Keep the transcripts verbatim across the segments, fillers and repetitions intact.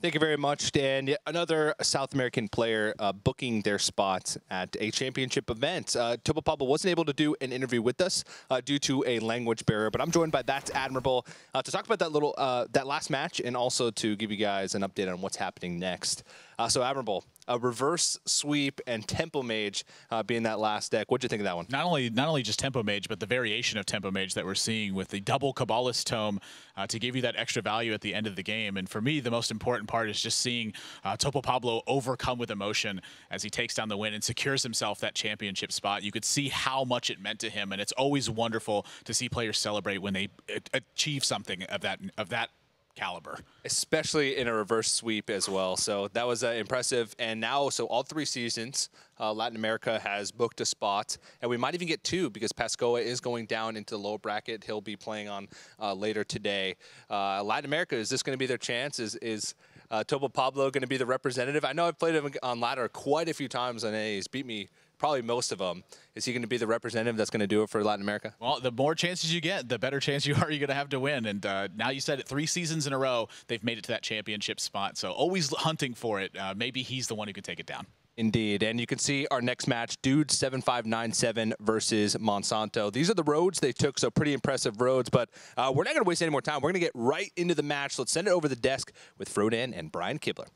Thank you very much, Dan. Yet another South American player uh, booking their spot at a championship event. Uh, Topo Pablo wasn't able to do an interview with us uh, due to a language barrier, but I'm joined by That's Admirable uh, to talk about that little uh, that last match and also to give you guys an update on what's happening next. Uh, so, Admirable, a reverse sweep and tempo mage uh, being that last deck. What'd you think of that one? Not only not only just tempo mage, but the variation of tempo mage that we're seeing with the double Kabbalist tome uh, to give you that extra value at the end of the game. And for me, the most important part is just seeing uh, Topo Pablo overcome with emotion as he takes down the win and secures himself that championship spot. You could see how much it meant to him, and it's always wonderful to see players celebrate when they achieve something of that of that caliber, especially in a reverse sweep as well. So that was uh, impressive. And now, so all three seasons, uh, Latin America has booked a spot, and we might even get two because Pascoa is going down into the lower bracket. He'll be playing on uh, later today. Uh, Latin America, is this going to be their chance? Is is uh, Topo Pablo going to be the representative? I know I've played him on ladder quite a few times, and he's beat me probably most of them. Is he going to be the representative that's going to do it for Latin America? Well, the more chances you get, the better chance you are you're going to have to win. And uh, now you said it, three seasons in a row, they've made it to that championship spot. So always hunting for it. Uh, maybe he's the one who can take it down. Indeed. And you can see our next match, Dude seven five nine seven versus Monsanto. These are the roads they took, so pretty impressive roads. But uh, we're not going to waste any more time. We're going to get right into the match. Let's send it over the desk with Frodan and Brian Kibler.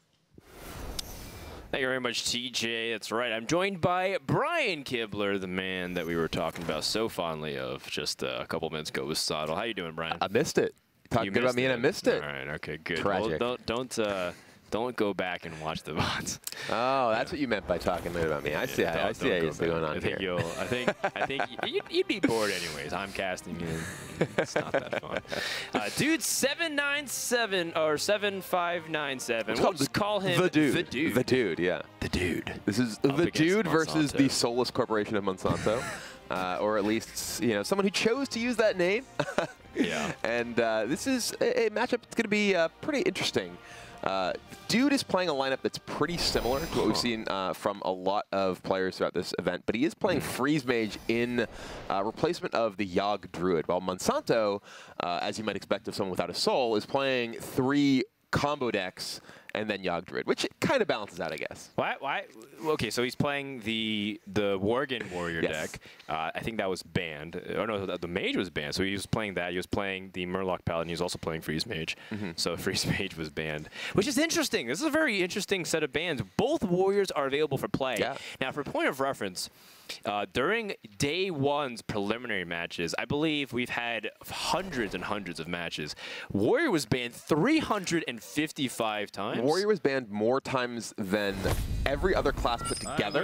Thank you very much, T J. That's right. I'm joined by Brian Kibler, the man that we were talking about so fondly of just uh, a couple minutes ago with Soddle. How you doing, Brian? I missed it. Talking good about me, and I missed it. All right. Okay. Good. Tragic. Well, don't don't uh, don't go back and watch the V O Ds. Oh, that's yeah. what you meant by talking good about me. I see. Yeah, I, I see how it's going on I think here. You'll, I think. I think you'd, you'd be bored anyways. I'm casting you. It's not that fun. Uh, dude, seven nine seven or seven five nine seven. We'll just call him the dude. The dude. The dude. Yeah. The dude. This is Up the dude Monsanto. versus the soulless corporation of Monsanto, uh, or at least you know someone who chose to use that name. Yeah. And uh, this is a, a matchup that's going to be uh, pretty interesting. Uh, Dude is playing a lineup that's pretty similar to what we've seen uh, from a lot of players throughout this event, but he is playing Freeze Mage in uh, replacement of the Yogg Druid, while Monsanto, uh, as you might expect of someone without a soul, is playing three combo decks and then Yogg Druid, which kind of balances out, I guess. Why? Why? Okay, so he's playing the the Worgen Warrior yes. deck. Uh, I think that was banned. Oh no, the, the Mage was banned. So he was playing that. He was playing the Murloc Paladin. He was also playing Freeze Mage. Mm-hmm. So Freeze Mage was banned, which is interesting. This is a very interesting set of bans. Both Warriors are available for play. Yeah. Now, for point of reference, uh, during day one's preliminary matches, I believe we've had hundreds and hundreds of matches. Warrior was banned three hundred fifty-five times. Warrior was banned more times than every other class put together,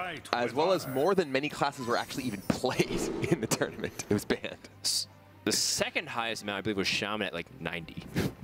as well as more than many classes were actually even played in the tournament. It was banned. The second highest amount, I believe, was Shaman at like ninety.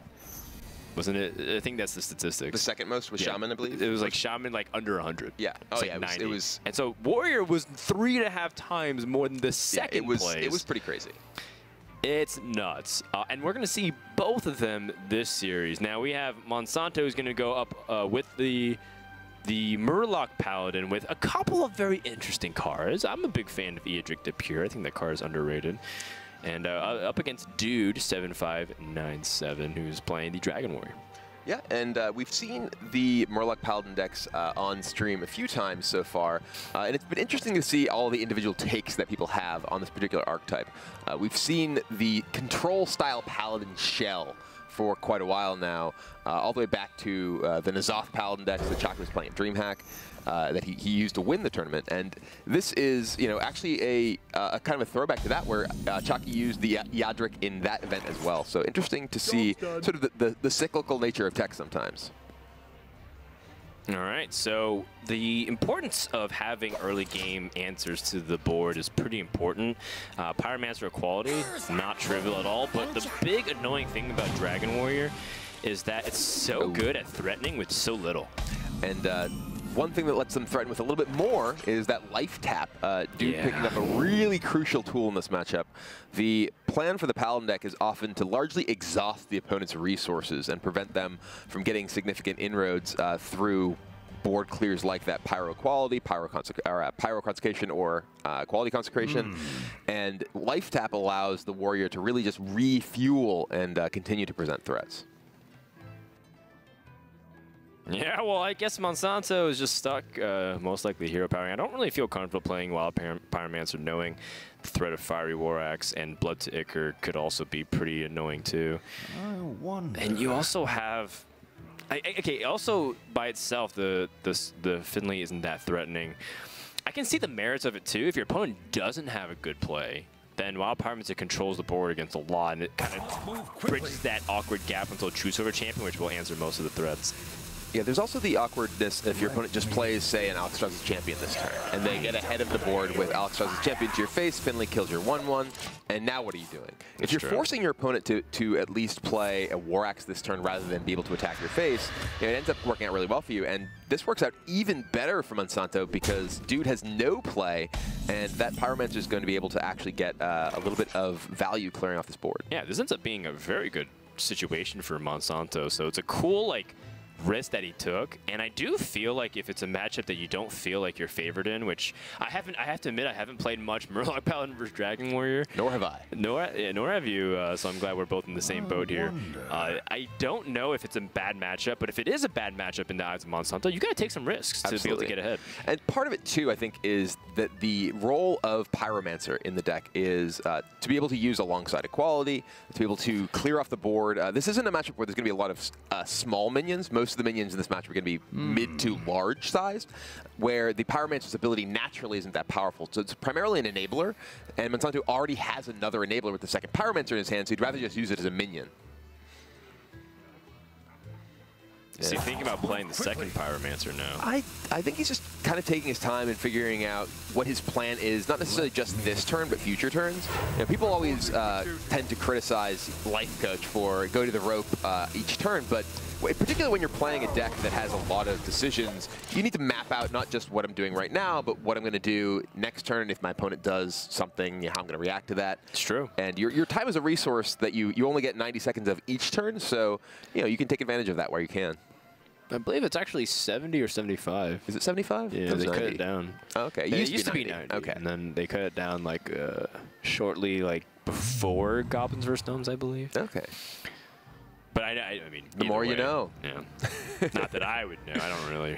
Wasn't it? I think that's the statistics. The second most was yeah. Shaman, I believe? It was like Shaman like under one hundred. Yeah. Oh, like yeah. It was, it was. And so Warrior was three and a half times more than the second yeah, it was, place. It was pretty crazy. It's nuts. Uh, and we're going to see both of them this series. Now, we have Monsanto who's going to go up uh, with the the Murloc Paladin with a couple of very interesting cards. I'm a big fan of Eodric the Pure. I think that card is underrated. And uh, up against Dude, seven five nine seven, who's playing the Dragon Warrior. Yeah, and uh, we've seen the Murloc Paladin decks uh, on stream a few times so far, uh, and it's been interesting to see all the individual takes that people have on this particular archetype. Uh, we've seen the control-style Paladin shell for quite a while now, uh, all the way back to uh, the N'Zoth Paladin decks that Chalky was playing at DreamHack. Uh, that he, he used to win the tournament, and this is, you know, actually a, uh, a kind of a throwback to that, where uh, Chalky used the Eodric in that event as well. So interesting to see sort of the, the, the cyclical nature of tech sometimes. All right, so the importance of having early game answers to the board is pretty important. Uh, Pyromancer equality, not trivial at all, but the big annoying thing about Dragon Warrior is that it's so oh. good at threatening with so little. And uh, one thing that lets them threaten with a little bit more is that life tap. Uh, Dude yeah. picking up a really crucial tool in this matchup. The plan for the Paladin deck is often to largely exhaust the opponent's resources and prevent them from getting significant inroads uh, through board clears like that Pyro Quality, Pyro, or, uh, Pyro Consecration, or uh, Quality Consecration. Mm. And life tap allows the Warrior to really just refuel and uh, continue to present threats. Yeah, well, I guess Monsanto is just stuck, uh, most likely hero powering. I don't really feel comfortable playing Wild Pyro Pyromancer, knowing the threat of Fiery War Axe and Blood to Ichor could also be pretty annoying too. I wonder. And you also have, I, I, okay, also by itself, the, the the Finley isn't that threatening. I can see the merits of it too. If your opponent doesn't have a good play, then Wild Pyromancer controls the board against a lot, and it kind of bridges that awkward gap until True Silver Champion, which will answer most of the threats. Yeah, there's also the awkwardness if your opponent just plays, say, an Alexstrasza's Champion this turn, and they get ahead of the board with Alexstrasza's Champion to your face, Finley kills your one one, and now what are you doing? If That's you're true. forcing your opponent to, to at least play a War Axe this turn rather than be able to attack your face, you know, it ends up working out really well for you, and this works out even better for Monsanto because Dude has no play, and that Pyromancer is going to be able to actually get uh, a little bit of value clearing off this board. Yeah, this ends up being a very good situation for Monsanto, so it's a cool, like, risk that he took, and I do feel like if it's a matchup that you don't feel like you're favored in, which I haven't, I have to admit, I haven't played much Murloc Paladin versus Dragon Warrior. Nor have I. Nor, yeah, nor have you, uh, so I'm glad we're both in the same boat here. Uh, I don't know if it's a bad matchup, but if it is a bad matchup in the eyes of Monsanto, you got to take some risks to Absolutely. be able to get ahead. And part of it, too, I think, is that the role of Pyromancer in the deck is uh, to be able to use alongside Equality, to be able to clear off the board. Uh, this isn't a matchup where there's going to be a lot of uh, small minions. Most of the minions in this matchup are going to be mm. mid to large sized, where the Pyromancer's ability naturally isn't that powerful. So it's primarily an enabler, and Monsanto already has another enabler with the second Pyromancer in his hand, so he'd rather just use it as a minion. Is he thinking about playing the second Pyromancer now? I, I think he's just kind of taking his time and figuring out what his plan is, not necessarily just this turn, but future turns. You know, people always uh, tend to criticize Life Coach for go to the rope uh, each turn, but particularly when you're playing a deck that has a lot of decisions, you need to map out not just what I'm doing right now, but what I'm going to do next turn if my opponent does something, you know, how I'm going to react to that. It's true. And your, your time is a resource that you, you only get ninety seconds of each turn, so you know you can take advantage of that where you can. I believe it's actually seventy or seventy-five. Is it seventy-five? Yeah, they cut it down. Oh, okay. It Yeah, used, it used to be ninety. ninety. Okay. And then they cut it down like uh, shortly, like before Goblins versus Gnomes, I believe. Okay. But I, I, I mean, The more way, you know. Yeah. Not that I would know. I don't really.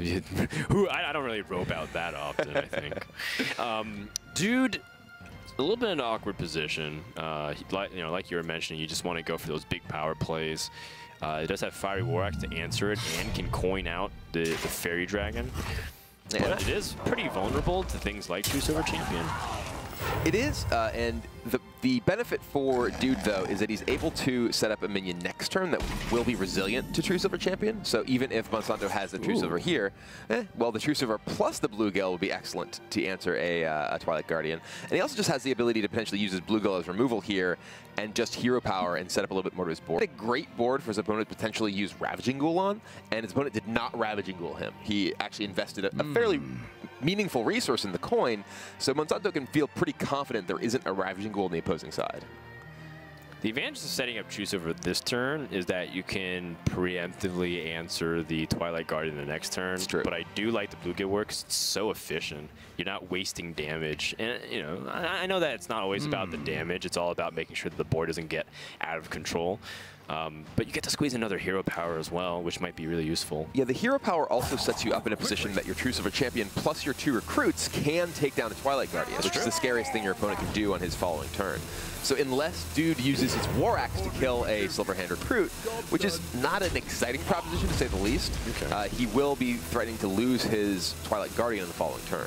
Who I, I don't really rope out that often. I think. Um, dude, a little bit in an awkward position. Uh, like you know, like you were mentioning, you just want to go for those big power plays. Uh, it does have Fiery War Axe to answer it and can coin out the, the Fairy Dragon. Yeah. But it is pretty vulnerable to things like True Silver Champion. It is, uh, and the, the benefit for Dude, though, is that he's able to set up a minion next turn that will be resilient to True Silver Champion. So even if Monsanto has the True Ooh. Silver here, eh, well, the True Silver plus the Bluegill will be excellent to answer a, uh, a Twilight Guardian. And he also just has the ability to potentially use his Bluegill as removal here and just hero power and set up a little bit more to his board. A great board for his opponent to potentially use Ravaging Ghoul on, and his opponent did not Ravaging Ghoul him. He actually invested a, a fairly meaningful resource in the coin, so Monsanto can feel pretty confident there isn't a Ravaging Ghoul on the opposing side. The advantage of setting up True Silver this turn is that you can preemptively answer the Twilight Guardian the next turn. It's true. But I do like the Bluegill works. It's so efficient. You're not wasting damage. And, you know, I, I know that it's not always mm. about the damage. It's all about making sure that the board doesn't get out of control. Um, but you get to squeeze another hero power as well, which might be really useful. Yeah, the hero power also sets you up in a position that your True Silver Champion plus your two recruits can take down a Twilight Guardian, That's which true. is the scariest thing your opponent can do on his following turn. So unless Dude uses his War Axe to kill a Silverhand recruit, which is not an exciting proposition to say the least, Okay. uh, he will be threatening to lose his Twilight Guardian in the following turn.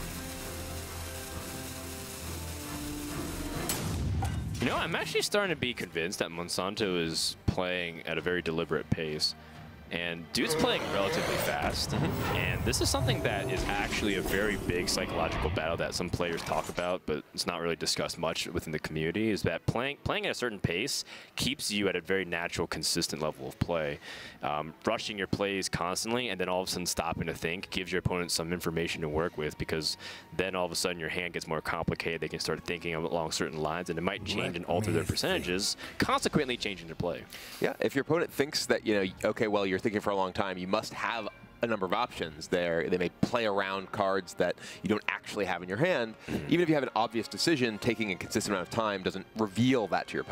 You know, I'm actually starting to be convinced that Monsanto is playing at a very deliberate pace. And Dude's playing relatively fast. Mm-hmm. And this is something that is actually a very big psychological battle that some players talk about, but it's not really discussed much within the community, is that playing playing at a certain pace keeps you at a very natural, consistent level of play. Um, rushing your plays constantly and then all of a sudden stopping to think gives your opponent some information to work with, because then all of a sudden your hand gets more complicated. They can start thinking along certain lines, and it might change Let and alter their me percentages, consequently changing their play. Yeah, if your opponent thinks that, you know, okay, well, you're thinking for a long time, you must have a number of options there. They may play around cards that you don't actually have in your hand. Even if you have an obvious decision, taking a consistent amount of time doesn't reveal that to your opponent.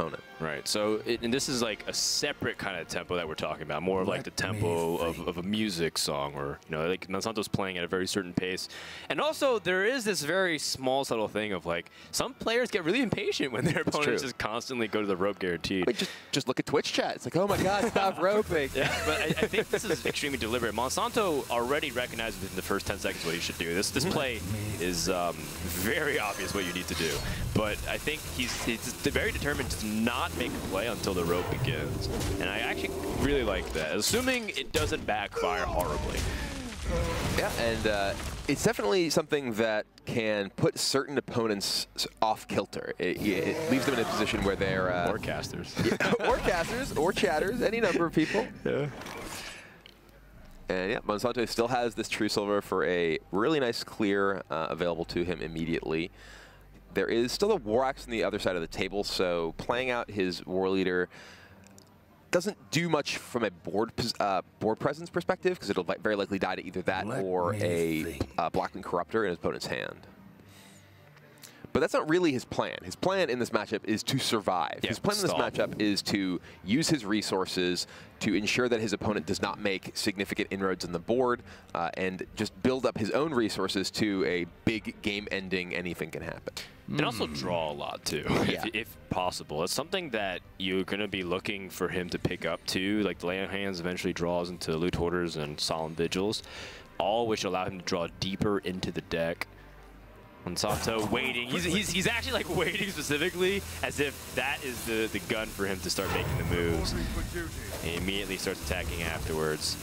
Right. So, it, and this is like a separate kind of tempo that we're talking about, more of like the tempo of, of a music song, or, you know, like Monsanto's playing at a very certain pace. And also, there is this very small, subtle thing of like, some players get really impatient when their opponents just constantly go to the rope guaranteed. Wait, just, just look at Twitch chat. It's like, oh my God, stop roping. Yeah, but I, I think this is extremely deliberate. Monsanto already recognized within the first ten seconds what he should do. This this play is um, very obvious what you need to do. But I think he's, he's very determined to not make a play until the rope begins. And I actually really like that, assuming it doesn't backfire horribly. Yeah, and uh, it's definitely something that can put certain opponents off kilter. It, it leaves them in a position where they're... Uh, or casters. Yeah, or casters, or chatters, any number of people. Yeah. And yeah, Monsanto still has this True Silver for a really nice clear uh, available to him immediately. There is still a War Axe on the other side of the table, so playing out his War Leader doesn't do much from a board uh, board presence perspective, because it'll very likely die to either that Let or a uh, Blackwing Corruptor in his opponent's hand. But that's not really his plan. His plan in this matchup is to survive. Yeah, his plan stall. in this matchup is to use his resources to ensure that his opponent does not make significant inroads on the board, uh, and just build up his own resources to a big game-ending anything can happen. And also draw a lot, too, Yeah. if, if possible. It's something that you're going to be looking for him to pick up, too. Like, the Lay on Hands eventually draws into Loot Hoarders and Solemn Vigils, all which allow him to draw deeper into the deck. Monsanto waiting. He's, he's, he's actually, like, waiting specifically as if that is the, the gun for him to start making the moves. And he immediately starts attacking afterwards.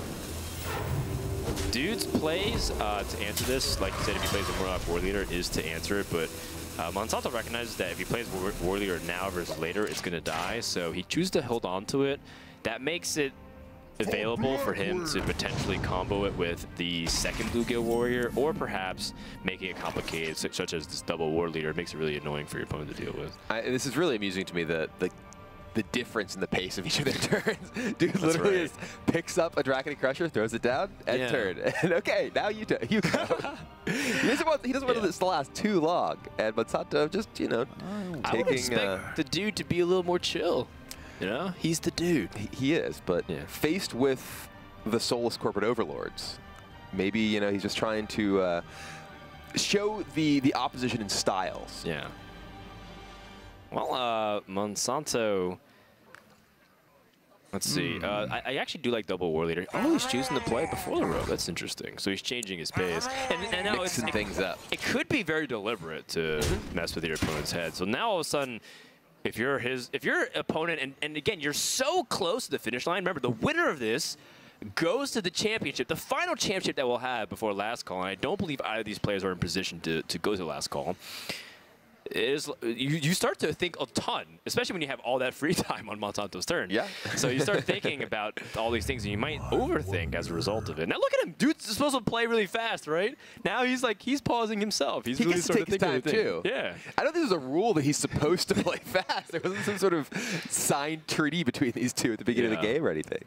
Dude's plays uh, to answer this, like you said, if he plays a Murloc War Leader, is to answer it, but uh, Monsanto recognizes that if he plays War, War Leader now versus later, it's going to die, so he chooses to hold on to it. That makes it available for him to potentially combo it with the second Bluegill Warrior, or perhaps making it complicated, such as this double War Leader. It makes it really annoying for your opponent to deal with. I, this is really amusing to me, the, the the difference in the pace of each of their turns. Dude That's literally right. is, picks up a Draconic Crusher, throws it down, end Yeah. turn. And okay, now you, you go. he doesn't want, he doesn't want Yeah. this to last too long. And Monsanto just, you know, I would taking... expect Uh, the dude to be a little more chill. You know? He's the dude. he, he is, but Yeah. faced with the soulless corporate overlords, maybe, you know, he's just trying to uh, show the, the opposition in styles. Yeah. Well, uh, Monsanto... Let's see. Hmm. Uh, I, I actually do like double War Leader. Oh, he's choosing to play before the rope. That's interesting. So he's changing his pace. And, and now it's, Mixing it, things up. it could be very deliberate to mess with your opponent's head. So now all of a sudden, if you're his, if your opponent, and, and again, you're so close to the finish line. Remember, the winner of this goes to the championship, the final championship that we'll have before last call. And I don't believe either of these players are in position to, to go to the last call. Is you, you start to think a ton, especially when you have all that free time on Monsanto's turn. Yeah. So you start thinking about all these things, and you might overthink as a result of it. Now look at him, dude's supposed to play really fast, right? Now he's like he's pausing himself. He's He really gets to sort take of his thinking time, of the thing. too. Yeah. I don't think there's a rule that he's supposed to play fast. There wasn't some sort of signed treaty between these two at the beginning of the Yeah. game or anything.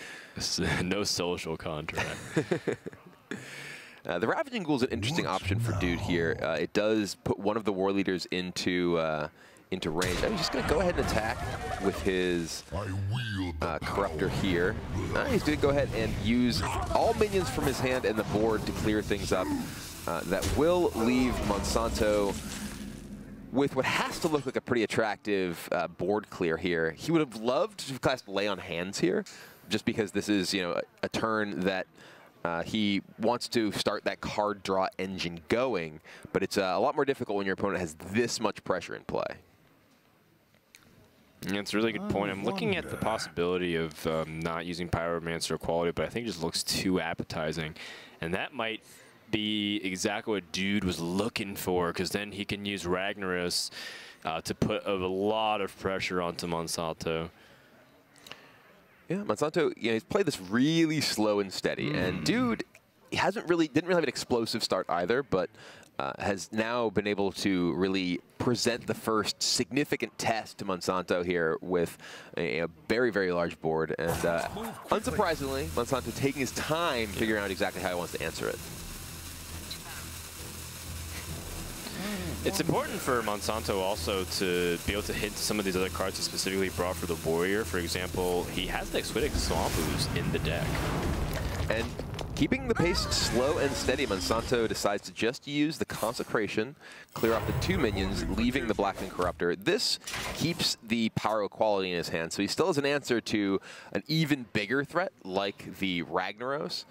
No social contract. Uh, the Ravaging Ghoul is an interesting option for Dude here. Uh, it does put one of the War Leaders into uh, into range. I'm just going to go ahead and attack with his uh, Corruptor here. Uh, he's going to go ahead and use all minions from his hand and the board to clear things up. Uh, that will leave Monsanto with what has to look like a pretty attractive uh, board clear here. He would have loved to cast Lay on Hands here, just because this is, you know, a, a turn that Uh, he wants to start that card draw engine going, but it's uh, a lot more difficult when your opponent has this much pressure in play. Yeah, it's a really good point. I'm looking at the possibility of um, not using Pyromancer quality, but I think it just looks too appetizing. And that might be exactly what Dude was looking for, because then he can use Ragnaros uh, to put a lot of pressure onto Monsanto. Yeah, Monsanto, you know, he's played this really slow and steady, mm. and Dude, he hasn't really, didn't really have an explosive start either, but uh, has now been able to really present the first significant test to Monsanto here with a, a very, very large board, and uh, unsurprisingly, Monsanto taking his time figuring out exactly how he wants to answer it. It's important for Monsanto also to be able to hit some of these other cards he specifically brought for the Warrior. For example, he has the Exotic Swampus in the deck. And keeping the pace slow and steady, Monsanto decides to just use the Consecration, clear off the two minions, leaving the Blackwing Corruptor. This keeps the Power Equality in his hand, so he still has an answer to an even bigger threat like the Ragnaros.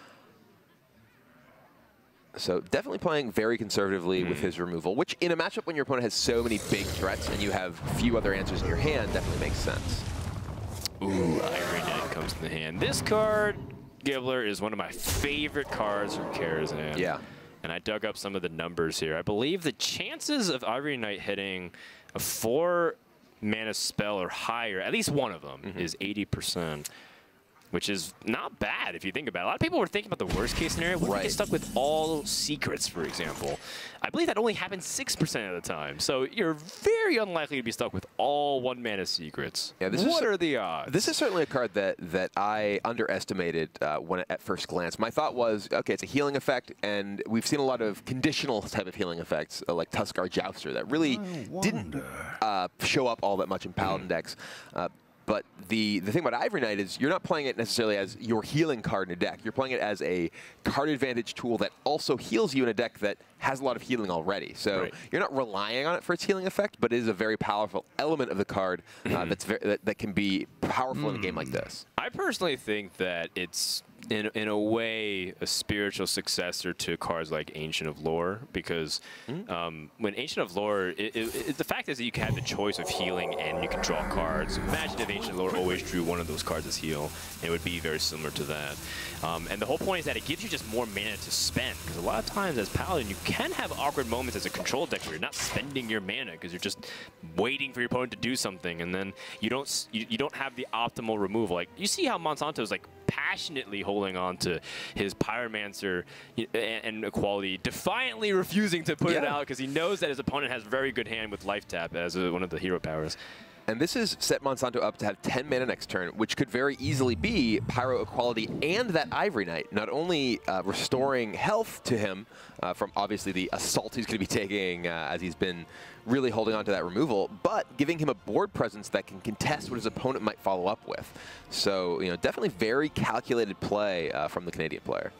So definitely playing very conservatively mm. with his removal, which in a matchup when your opponent has so many big threats and you have few other answers in your hand definitely makes sense. Ooh, Ivory Knight comes to the hand. This card, Gibbler, is one of my favorite cards from Karazhan. Yeah. And I dug up some of the numbers here. I believe the chances of Ivory Knight hitting a four mana spell or higher, at least one of them, mm-hmm. is eighty percent. Which is not bad if you think about it. A lot of people were thinking about the worst case scenario. What if you get stuck with all secrets, for example? I believe that only happens six percent of the time. So you're very unlikely to be stuck with all one mana secrets. Yeah, this what is, are the odds? This is certainly a card that, that I underestimated uh, when at first glance. My thought was, okay, it's a healing effect, and we've seen a lot of conditional type of healing effects, uh, like Tuskar Jouster, that really didn't uh, show up all that much in Paladin decks. Uh, But the, the thing about Ivory Knight is you're not playing it necessarily as your healing card in a deck. You're playing it as a card advantage tool that also heals you in a deck that has a lot of healing already. So right. you're not relying on it for its healing effect, but it is a very powerful element of the card uh, that's very, that, that can be powerful mm. in a game like this. I personally think that it's, in, in a way, a spiritual successor to cards like Ancient of Lore, because mm. um, when Ancient of Lore, it, it, it, the fact is that you can have the choice of healing and you can draw cards. Imagine if Ancient of Lore always drew one of those cards as heal. It would be very similar to that. Um, and the whole point is that it gives you just more mana to spend, because a lot of times as Paladin, you can have awkward moments as a control deck where you're not spending your mana because you're just waiting for your opponent to do something, and then you don't you, you don't have the optimal removal. Like, you see how Monsanto's like passionately holding on to his Pyromancer and, and Equality, defiantly refusing to put yeah. it out because he knows that his opponent has very good hand with Life Tap as a, one of the hero powers. And this has set Monsanto up to have ten mana next turn, which could very easily be Pyro Equality and that Ivory Knight, not only uh, restoring health to him uh, from obviously the assault he's going to be taking uh, as he's been really holding on to that removal, but giving him a board presence that can contest what his opponent might follow up with. So, you know, definitely very calculated play uh, from the Canadian player.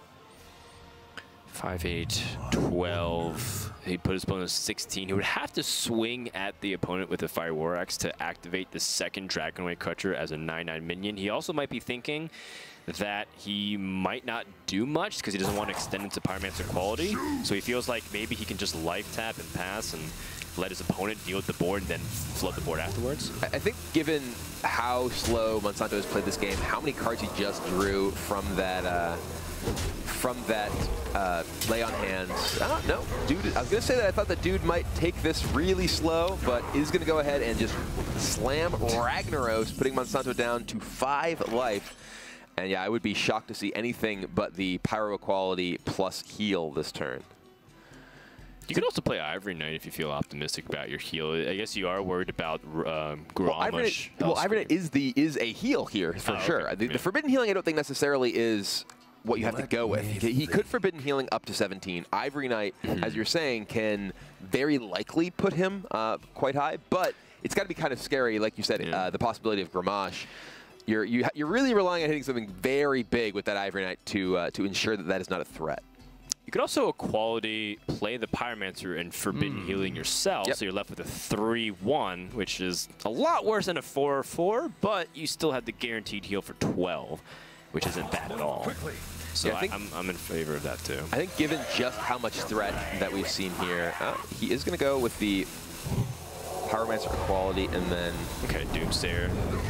five, eight, twelve. He put his opponent at sixteen. He would have to swing at the opponent with a Fire War Axe to activate the second Dragonway Crutcher as a nine nine minion. He also might be thinking that he might not do much because he doesn't want to extend into Pyromancer Quality. So he feels like maybe he can just Life Tap and pass and let his opponent deal with the board and then flood the board afterwards. I think given how slow Monsanto has played this game, how many cards he just drew from that uh, from that uh, lay on hands. I don't know. Dude, I was going to say that I thought that dude might take this really slow, but is going to go ahead and just slam Ragnaros, putting Monsanto down to five life. And yeah, I would be shocked to see anything but the Pyro Equality plus heal this turn. You could also play Ivory Knight if you feel optimistic about your heal. I guess you are worried about um, Grommash. Well, Ivory Knight, well, Ivory Knight is, the, is a heal here, for oh, sure. Okay. The, yeah. the Forbidden Healing I don't think necessarily is what you have to go with. He, he could Forbidden Healing up to seventeen. Ivory Knight, mm-hmm. as you're saying, can very likely put him uh, quite high, but it's got to be kind of scary, like you said, yeah. uh, the possibility of Grommash. You're, you, you're really relying on hitting something very big with that Ivory Knight to, uh, to ensure that that is not a threat. You could also Equality, play the Pyromancer, and Forbidden mm. Healing yourself, yep. so you're left with a three one, which is a lot worse than a four four, but you still have the guaranteed heal for twelve, which isn't bad at all. So yeah, I think, I, I'm, I'm in favor of that, too. I think given just how much threat that we've seen here, uh, he is going to go with the Pyromancer Equality, and then... Okay, Doomsayer.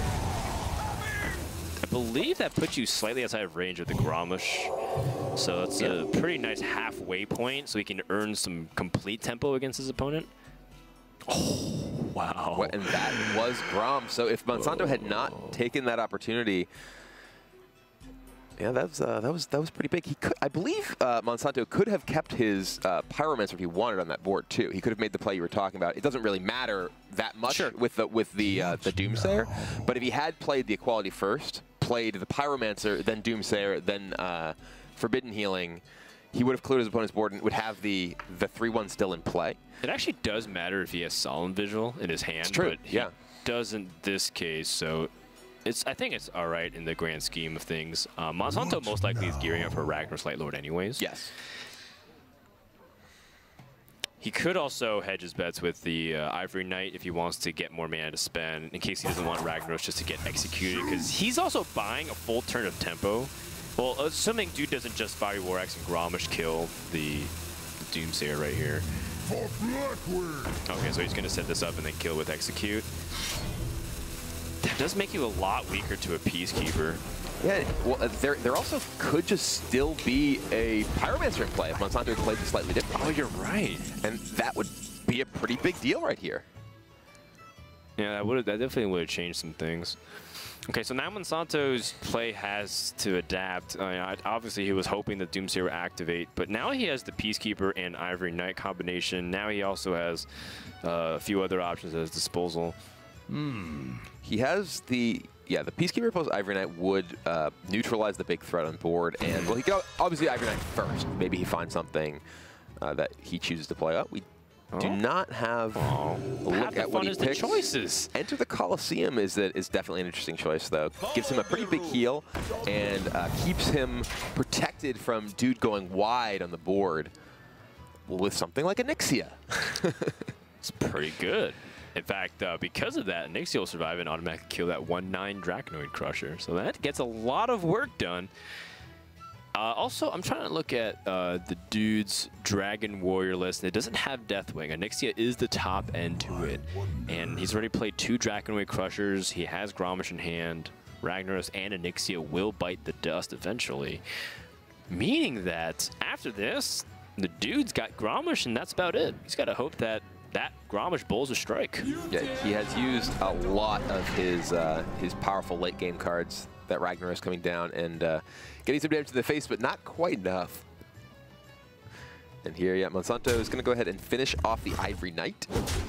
I believe that puts you slightly outside of range of the Grommash. So that's yeah. a pretty nice halfway point, so he can earn some complete tempo against his opponent. Oh, wow. Well, and that was Grom. So if Monsanto Whoa. had not taken that opportunity... Yeah, that was uh, that was that was pretty big. He could, I believe, uh, Monsanto could have kept his uh, Pyromancer if he wanted on that board too. He could have made the play you were talking about. It doesn't really matter that much sure. with the with the uh, the Doomsayer, but if he had played the Equality first, played the Pyromancer, then Doomsayer, then uh, Forbidden Healing, he would have cleared his opponent's board and would have the the three one still in play. It actually does matter if he has Solemn Vigil in his hand, It's true, but he yeah. doesn't this case, so it's I think it's all right in the grand scheme of things. Uh, Monsanto most likely is gearing up for Ragnaros Light Lord anyways. Yes. He could also hedge his bets with the uh, Ivory Knight if he wants to get more mana to spend, in case he doesn't want Ragnaros just to get executed, because he's also buying a full turn of tempo. Well, assuming dude doesn't just Fiery War Axe and Grommash kill the, the Doomsayer right here. Okay, so he's going to set this up and then kill with Execute. That does make you a lot weaker to a Peacekeeper. Yeah, well, uh, there there also could just still be a Pyromancer in play if Monsanto played it slightly differently. Oh, you're right. And that would be a pretty big deal right here. Yeah, that would that definitely would have changed some things. Okay, so now Monsanto's play has to adapt. Uh, obviously, he was hoping that Doomsayer would activate, but now he has the Peacekeeper and Ivory Knight combination. Now he also has uh, a few other options at his disposal. Hmm. He has the yeah the Peacekeeper plus Ivory Knight would uh, neutralize the big threat on board, and well he could obviously Ivory Knight first. Maybe he finds something uh, that he chooses to play up. We Oh. do not have Oh. a look Half the at what fun he is the picks. choices. Enter the Colosseum is that is definitely an interesting choice though. Gives him a pretty big heal and uh, keeps him protected from dude going wide on the board with something like Onyxia. It's pretty good. In fact, uh, because of that, Onyxia will survive and automatically kill that one nine Dracnoid Crusher. So that gets a lot of work done. Uh, also, I'm trying to look at uh, the dude's Dragon Warrior list. It doesn't have Deathwing. Onyxia is the top end to it. And he's already played two Dracnoid Crushers. He has Grommash in hand. Ragnaros and Onyxia will bite the dust eventually. Meaning that after this, the dude's got Grommash and that's about it. He's got to hope that that Grommash bowls a strike. Yeah, he has used a lot of his uh, his powerful late game cards. That Ragnaros coming down and uh, getting some damage to the face, but not quite enough. And here, yeah, Monsanto is going to go ahead and finish off the Ivory Knight.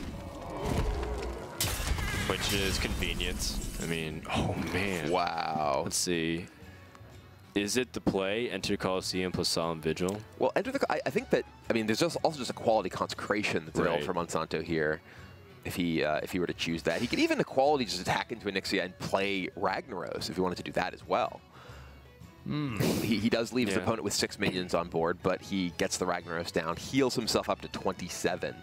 Which is convenient. I mean, oh man. Wow. Let's see. Is it the play, enter Colosseum plus Solemn Vigil? Well, enter the. I, I think that. I mean, there's just also just a quality consecration that's available Right. for Monsanto here. If he uh, if he were to choose that, he could even equality just attack into Onyxia and play Ragnaros if he wanted to do that as well. Mm. He, he does leave Yeah. his opponent with six minions on board, but he gets the Ragnaros down, heals himself up to twenty-seven.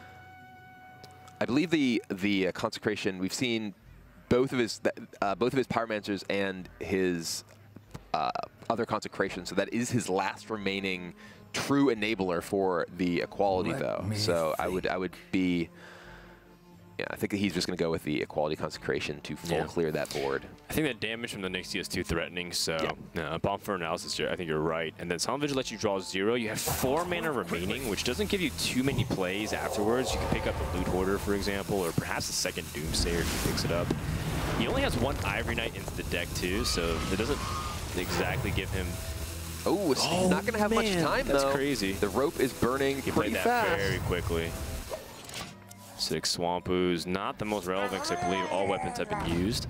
I believe the the uh, consecration we've seen both of his uh, both of his Pyromancers and his uh, other consecrations, so that is his last remaining true enabler for the equality, Let though. me So I think. would I would be. Yeah, I think that he's just going to go with the equality consecration to full Yeah. clear that board. I think that damage from the Nyxia is too threatening, so Yeah. uh, Bomb for analysis, I think you're right. And then Solemn Vigil lets you draw zero. You have four mana remaining, which doesn't give you too many plays afterwards. You can pick up a Loot Hoarder, for example, or perhaps a second Doomsayer if he picks it up. He only has one Ivory Knight into the deck, too, so it doesn't exactly give him... Oh, it's Oh, not going to have much man, time, that's though. crazy. The rope is burning He pretty played that fast. very quickly. Six Swampoos, not the most relevant, because I believe all weapons have been used.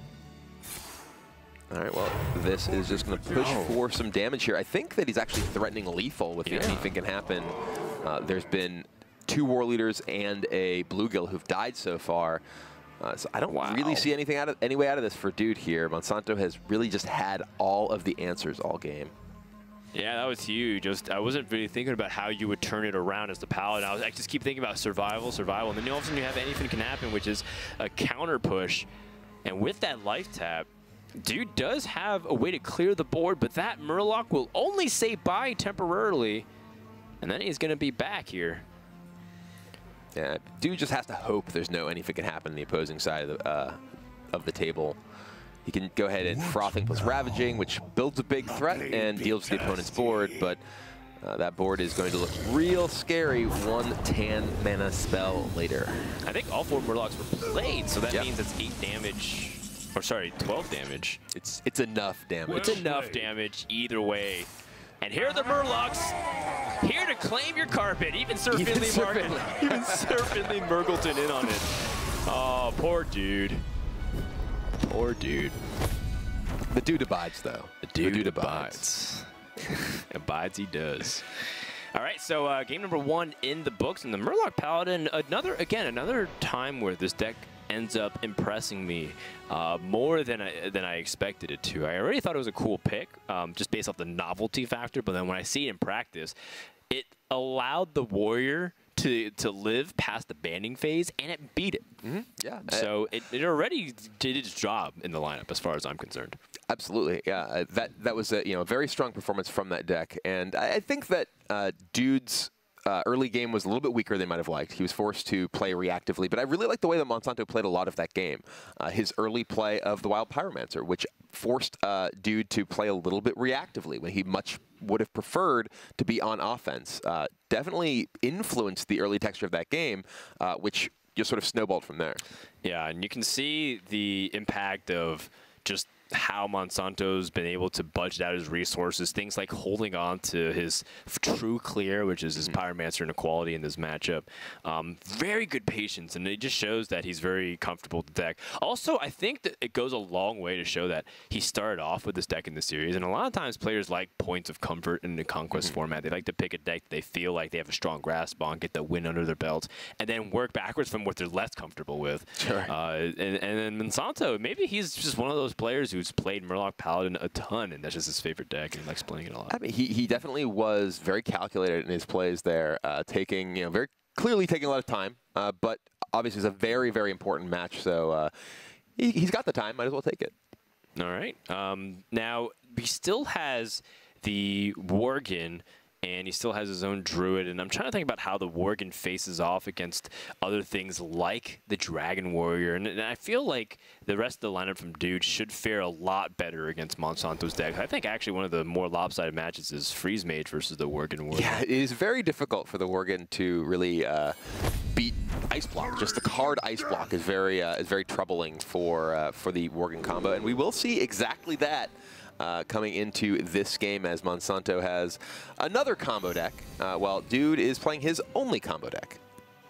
All right, well, this is just going to push for some damage here. I think that he's actually threatening lethal with the Yeah. anything can happen. Uh, there's been two War Leaders and a Bluegill who've died so far. Uh, so I don't Wow. really see anything out of any way out of this for Dude here. Monsanto has really just had all of the answers all game. Yeah, that was huge. Just I wasn't really thinking about how you would turn it around as the Paladin. I was I just keep thinking about survival, survival, and then all of a sudden you have anything can happen, which is a counter push. And with that life tap, Dude does have a way to clear the board, but that Murloc will only say bye temporarily, and then he's going to be back here. Yeah, Dude just has to hope there's no anything can happen on the opposing side of the, uh, of the table. He can go ahead and Frothing plus Ravaging, which builds a big threat and deals to the opponent's board, but uh, that board is going to look real scary one tan mana spell later. I think all four Murlocs were played, so that Yep. means it's eight damage, or sorry, twelve damage. It's it's enough damage. It's enough damage either way. And here are the Murlocs, here to claim your carpet. Even Sir Even Finley Sir Martin, Finley. even Sir Finley Murgleton in on it. Oh, poor dude. Poor dude. The dude abides, though. The dude, abides. Abides he does. All right, so uh, game number one in the books, and the Murloc Paladin, another, again, another time where this deck ends up impressing me uh, more than I, than I expected it to. I already thought it was a cool pick, um, just based off the novelty factor, but then when I see it in practice, it allowed the Warrior to to live past the banning phase, and it beat it. Mm-hmm. Yeah. So it, it already did its job in the lineup, as far as I'm concerned. Absolutely, yeah. Uh, that that was a you know very strong performance from that deck, and I, I think that uh, Dude's uh, early game was a little bit weaker than they might have liked. He was forced to play reactively, but I really like the way that Monsanto played a lot of that game. Uh, his early play of the Wild Pyromancer, which forced uh, Dude to play a little bit reactively when he much would have preferred to be on offense, uh, definitely influenced the early texture of that game, uh, which just sort of snowballed from there. Yeah, and you can see the impact of just how Monsanto's been able to budget out his resources, things like holding on to his true clear, which is his Pyromancer inequality in this matchup. Um, very good patience, and it just shows that he's very comfortable with the deck. Also, I think that it goes a long way to show that he started off with this deck in the series, and a lot of times players like points of comfort in the Conquest mm-hmm. format. They like to pick a deck that they feel like they have a strong grasp on, get the win under their belt, and then work backwards from what they're less comfortable with. Sure. Uh, and, and then Monsanto, maybe he's just one of those players who's played Murloc Paladin a ton, and that's just his favorite deck, and he likes playing it a lot. I mean, he, he definitely was very calculated in his plays there, uh, taking, you know, very clearly taking a lot of time, uh, but obviously it's a very, very important match, so uh, he, he's got the time, might as well take it. All right. Um, now, he still has the Worgen, and he still has his own Druid, and I'm trying to think about how the Worgen faces off against other things like the Dragon Warrior, and, and I feel like the rest of the lineup from Dude should fare a lot better against Monsanto's deck. I think actually one of the more lopsided matches is Freeze Mage versus the Worgen Warrior. Yeah, it is very difficult for the Worgen to really uh, beat Ice Block. Just the card Ice Block is very uh, is very troubling for uh, for the Worgen combo, and we will see exactly that Uh, coming into this game as Monsanto has another combo deck, uh, while Dude is playing his only combo deck.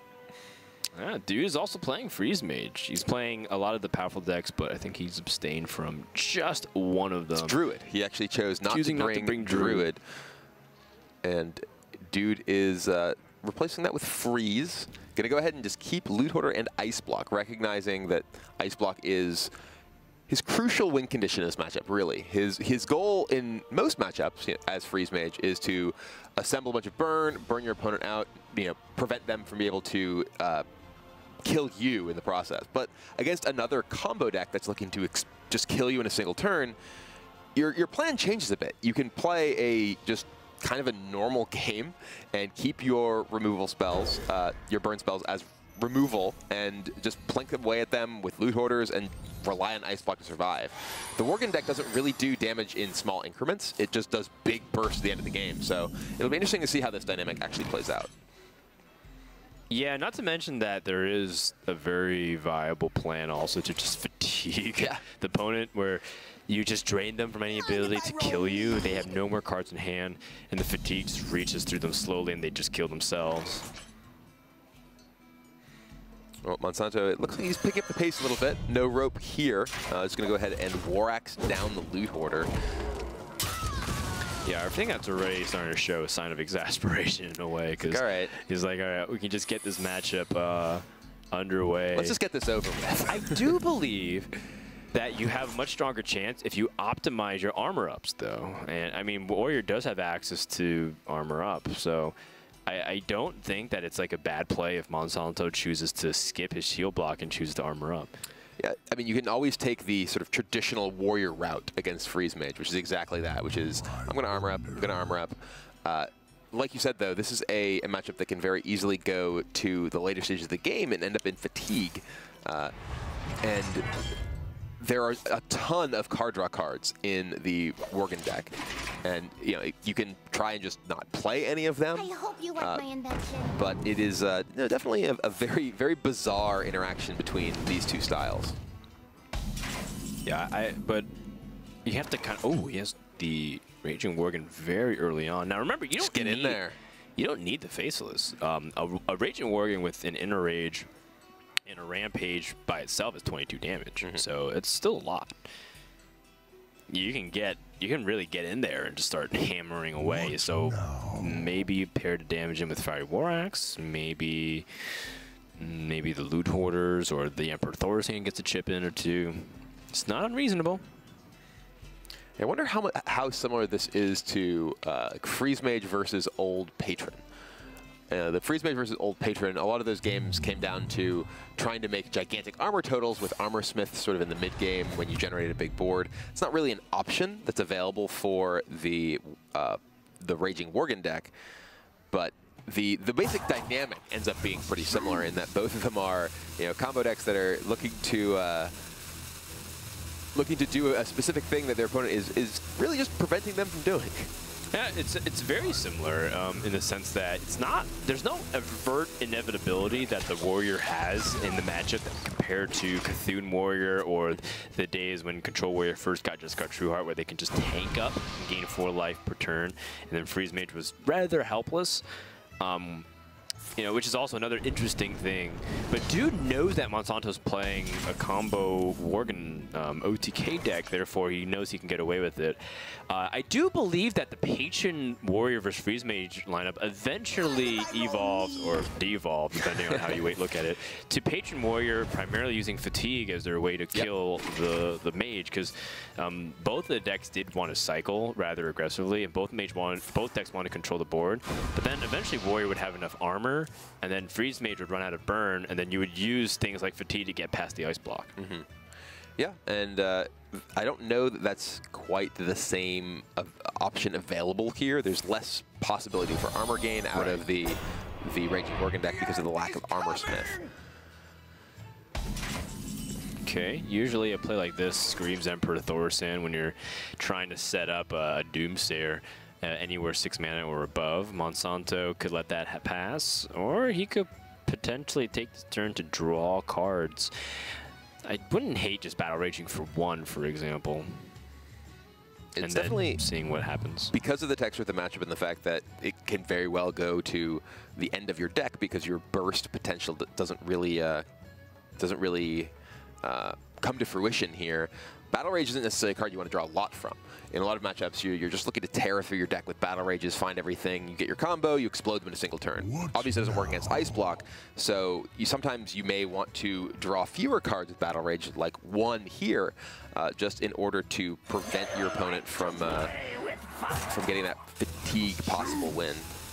Yeah, Dude is also playing Freeze Mage. He's playing a lot of the powerful decks, but I think he's abstained from just one of them. It's Druid. He actually chose not, Choosing to, bring not to bring Druid. Druid. And Dude is uh, replacing that with Freeze. Going to go ahead and just keep Loot Hoarder and Ice Block, recognizing that Ice Block is his crucial win condition in this matchup, really. His his goal in most matchups, you know, as Freeze Mage, is to assemble a bunch of burn, burn your opponent out, you know, prevent them from being able to uh, kill you in the process. But against another combo deck that's looking to ex just kill you in a single turn, your your plan changes a bit. You can play a just kind of a normal game and keep your removal spells, uh, your burn spells as removal, and just plink away at them with Loot Hoarders and rely on Ice Block to survive. The Worgen deck doesn't really do damage in small increments. It just does big bursts at the end of the game. So it'll be interesting to see how this dynamic actually plays out. Yeah, not to mention that there is a very viable plan also to just fatigue yeah. the opponent, where you just drain them from any ability to kill you. They have no more cards in hand, and the fatigue just reaches through them slowly, and they just kill themselves. Well, Monsanto, it looks like he's picking up the pace a little bit. No rope here. Uh, just going to go ahead and War Axe down the Loot Hoarder. Yeah, I think that's already starting to show a sign of exasperation in a way, because right. he's like, all right, we can just get this matchup uh, underway. Let's just get this over with. I do believe that you have a much stronger chance if you optimize your armor ups, though. And, I mean, Warrior does have access to armor up, so I, I don't think that it's like a bad play if Monsanto chooses to skip his shield block and chooses to armor up. Yeah, I mean, you can always take the sort of traditional warrior route against Freeze Mage, which is exactly that, which is, I'm going to armor up, I'm going to armor up. Uh, like you said, though, this is a, a matchup that can very easily go to the later stages of the game and end up in fatigue. Uh, and there are a ton of card draw cards in the Worgen deck, and you know you can try and just not play any of them. I hope you like uh, my invention. But it is uh, no, definitely a, a very, very bizarre interaction between these two styles. Yeah, I. But you have to kind of. Oh, he has the Raging Worgen very early on. Now remember, you don't just get need, in there. You don't need the Faceless. Um, a, a Raging Worgen with an Inner Rage and a Rampage by itself is twenty-two damage, mm-hmm. so it's still a lot. you can get you can really get in there and just start hammering away. So maybe pair to damage him with Fiery War Axe, maybe maybe the Loot Hoarders or the Emperor Thaurissan gets a chip in or two. It's not unreasonable. I wonder how mu how similar this is to uh, Freeze Mage versus Old Patron. Uh, the Freeze Mage versus Old Patron, a lot of those games came down to trying to make gigantic armor totals with Armor Smith sort of in the mid-game when you generate a big board. It's not really an option that's available for the uh, the Raging Worgen deck, but the the basic dynamic ends up being pretty similar in that both of them are, you know, combo decks that are looking to uh, looking to do a specific thing that their opponent is is really just preventing them from doing. Yeah, it's it's very similar um, in the sense that it's not there's no avert inevitability that the Warrior has in the matchup compared to Cthulhu Warrior or the days when Control Warrior first got just got Trueheart, where they can just tank up and gain four life per turn, and then Freeze Mage was rather helpless. Um, You know, which is also another interesting thing. But Dude knows that Monsanto's playing a combo Worgen um, O T K deck, therefore he knows he can get away with it. Uh, I do believe that the Patron Warrior versus Freeze Mage lineup eventually evolves, or devolves, depending on how you look at it, to Patron Warrior primarily using Fatigue as their way to kill yep. the, the Mage, because um, both of the decks did want to cycle rather aggressively, and both mage want, both decks want to control the board. But then eventually Warrior would have enough armor, and then Freeze Mage would run out of burn, and then you would use things like Fatigue to get past the ice block. Mm-hmm. Yeah, and uh, I don't know that that's quite the same uh, option available here. There's less possibility for armor gain out right. of the the Raging Worgen deck because of the lack of Armor Smith. Okay, usually a play like this screams Emperor Thaurissan when you're trying to set up a, a Doomsayer uh, anywhere six mana or above. Monsanto could let that ha pass, or he could potentially take the turn to draw cards. I wouldn't hate just Battle Raging for one, for example. It's and definitely then seeing what happens. Because of the texture of the matchup and the fact that it can very well go to the end of your deck because your burst potential doesn't really uh, doesn't really uh, come to fruition here. Battle Rage isn't necessarily a card you want to draw a lot from. In a lot of matchups, you, you're just looking to tear through your deck with Battle Rages, find everything, you get your combo, you explode them in a single turn. What? Obviously, it doesn't work against Ice Block, so you sometimes you may want to draw fewer cards with Battle Rage, like one here, uh, just in order to prevent your opponent from uh, from getting that fatigue possible win.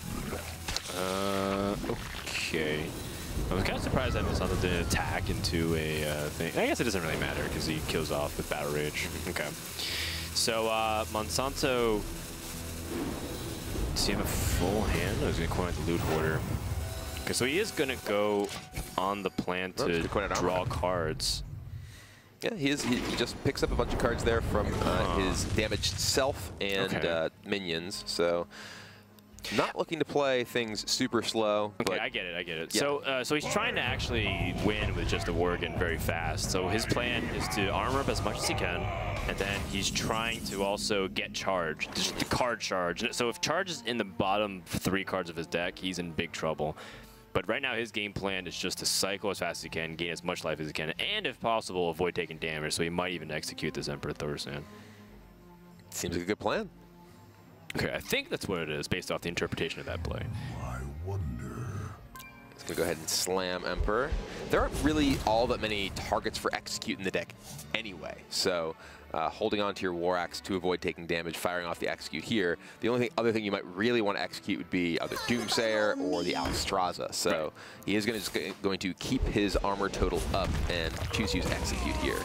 Uh, okay. I was kind of surprised that Monsanto didn't attack into a uh, thing. I guess it doesn't really matter because he kills off with Battle Rage. Okay. So uh, Monsanto, does he have a full hand? Or is he going to the Loot Hoarder? Okay, so he is going to go on the plan to draw cards. Yeah, he is. He, he just picks up a bunch of cards there from uh, uh. his damaged self and okay. uh, minions. So. Not looking to play things super slow. Okay, but I get it, I get it. Yeah. So uh, so he's trying to actually win with just a Worgen very fast. So his plan is to armor up as much as he can, and then he's trying to also get charge, just the card charge. So if charge is in the bottom three cards of his deck, he's in big trouble. But right now his game plan is just to cycle as fast as he can, gain as much life as he can, and if possible, avoid taking damage. So he might even execute this Emperor Thaurissan. Seems like a good plan. Okay, I think that's what it is, based off the interpretation of that play. I wonder. He's going to go ahead and slam Emperor. There aren't really all that many targets for Execute in the deck anyway, so uh, holding on to your War Axe to avoid taking damage, firing off the Execute here. The only thing, other thing you might really want to execute would be either Doomsayer or the Alexstrasza, so he is going to, going to keep his armor total up and choose to use Execute here.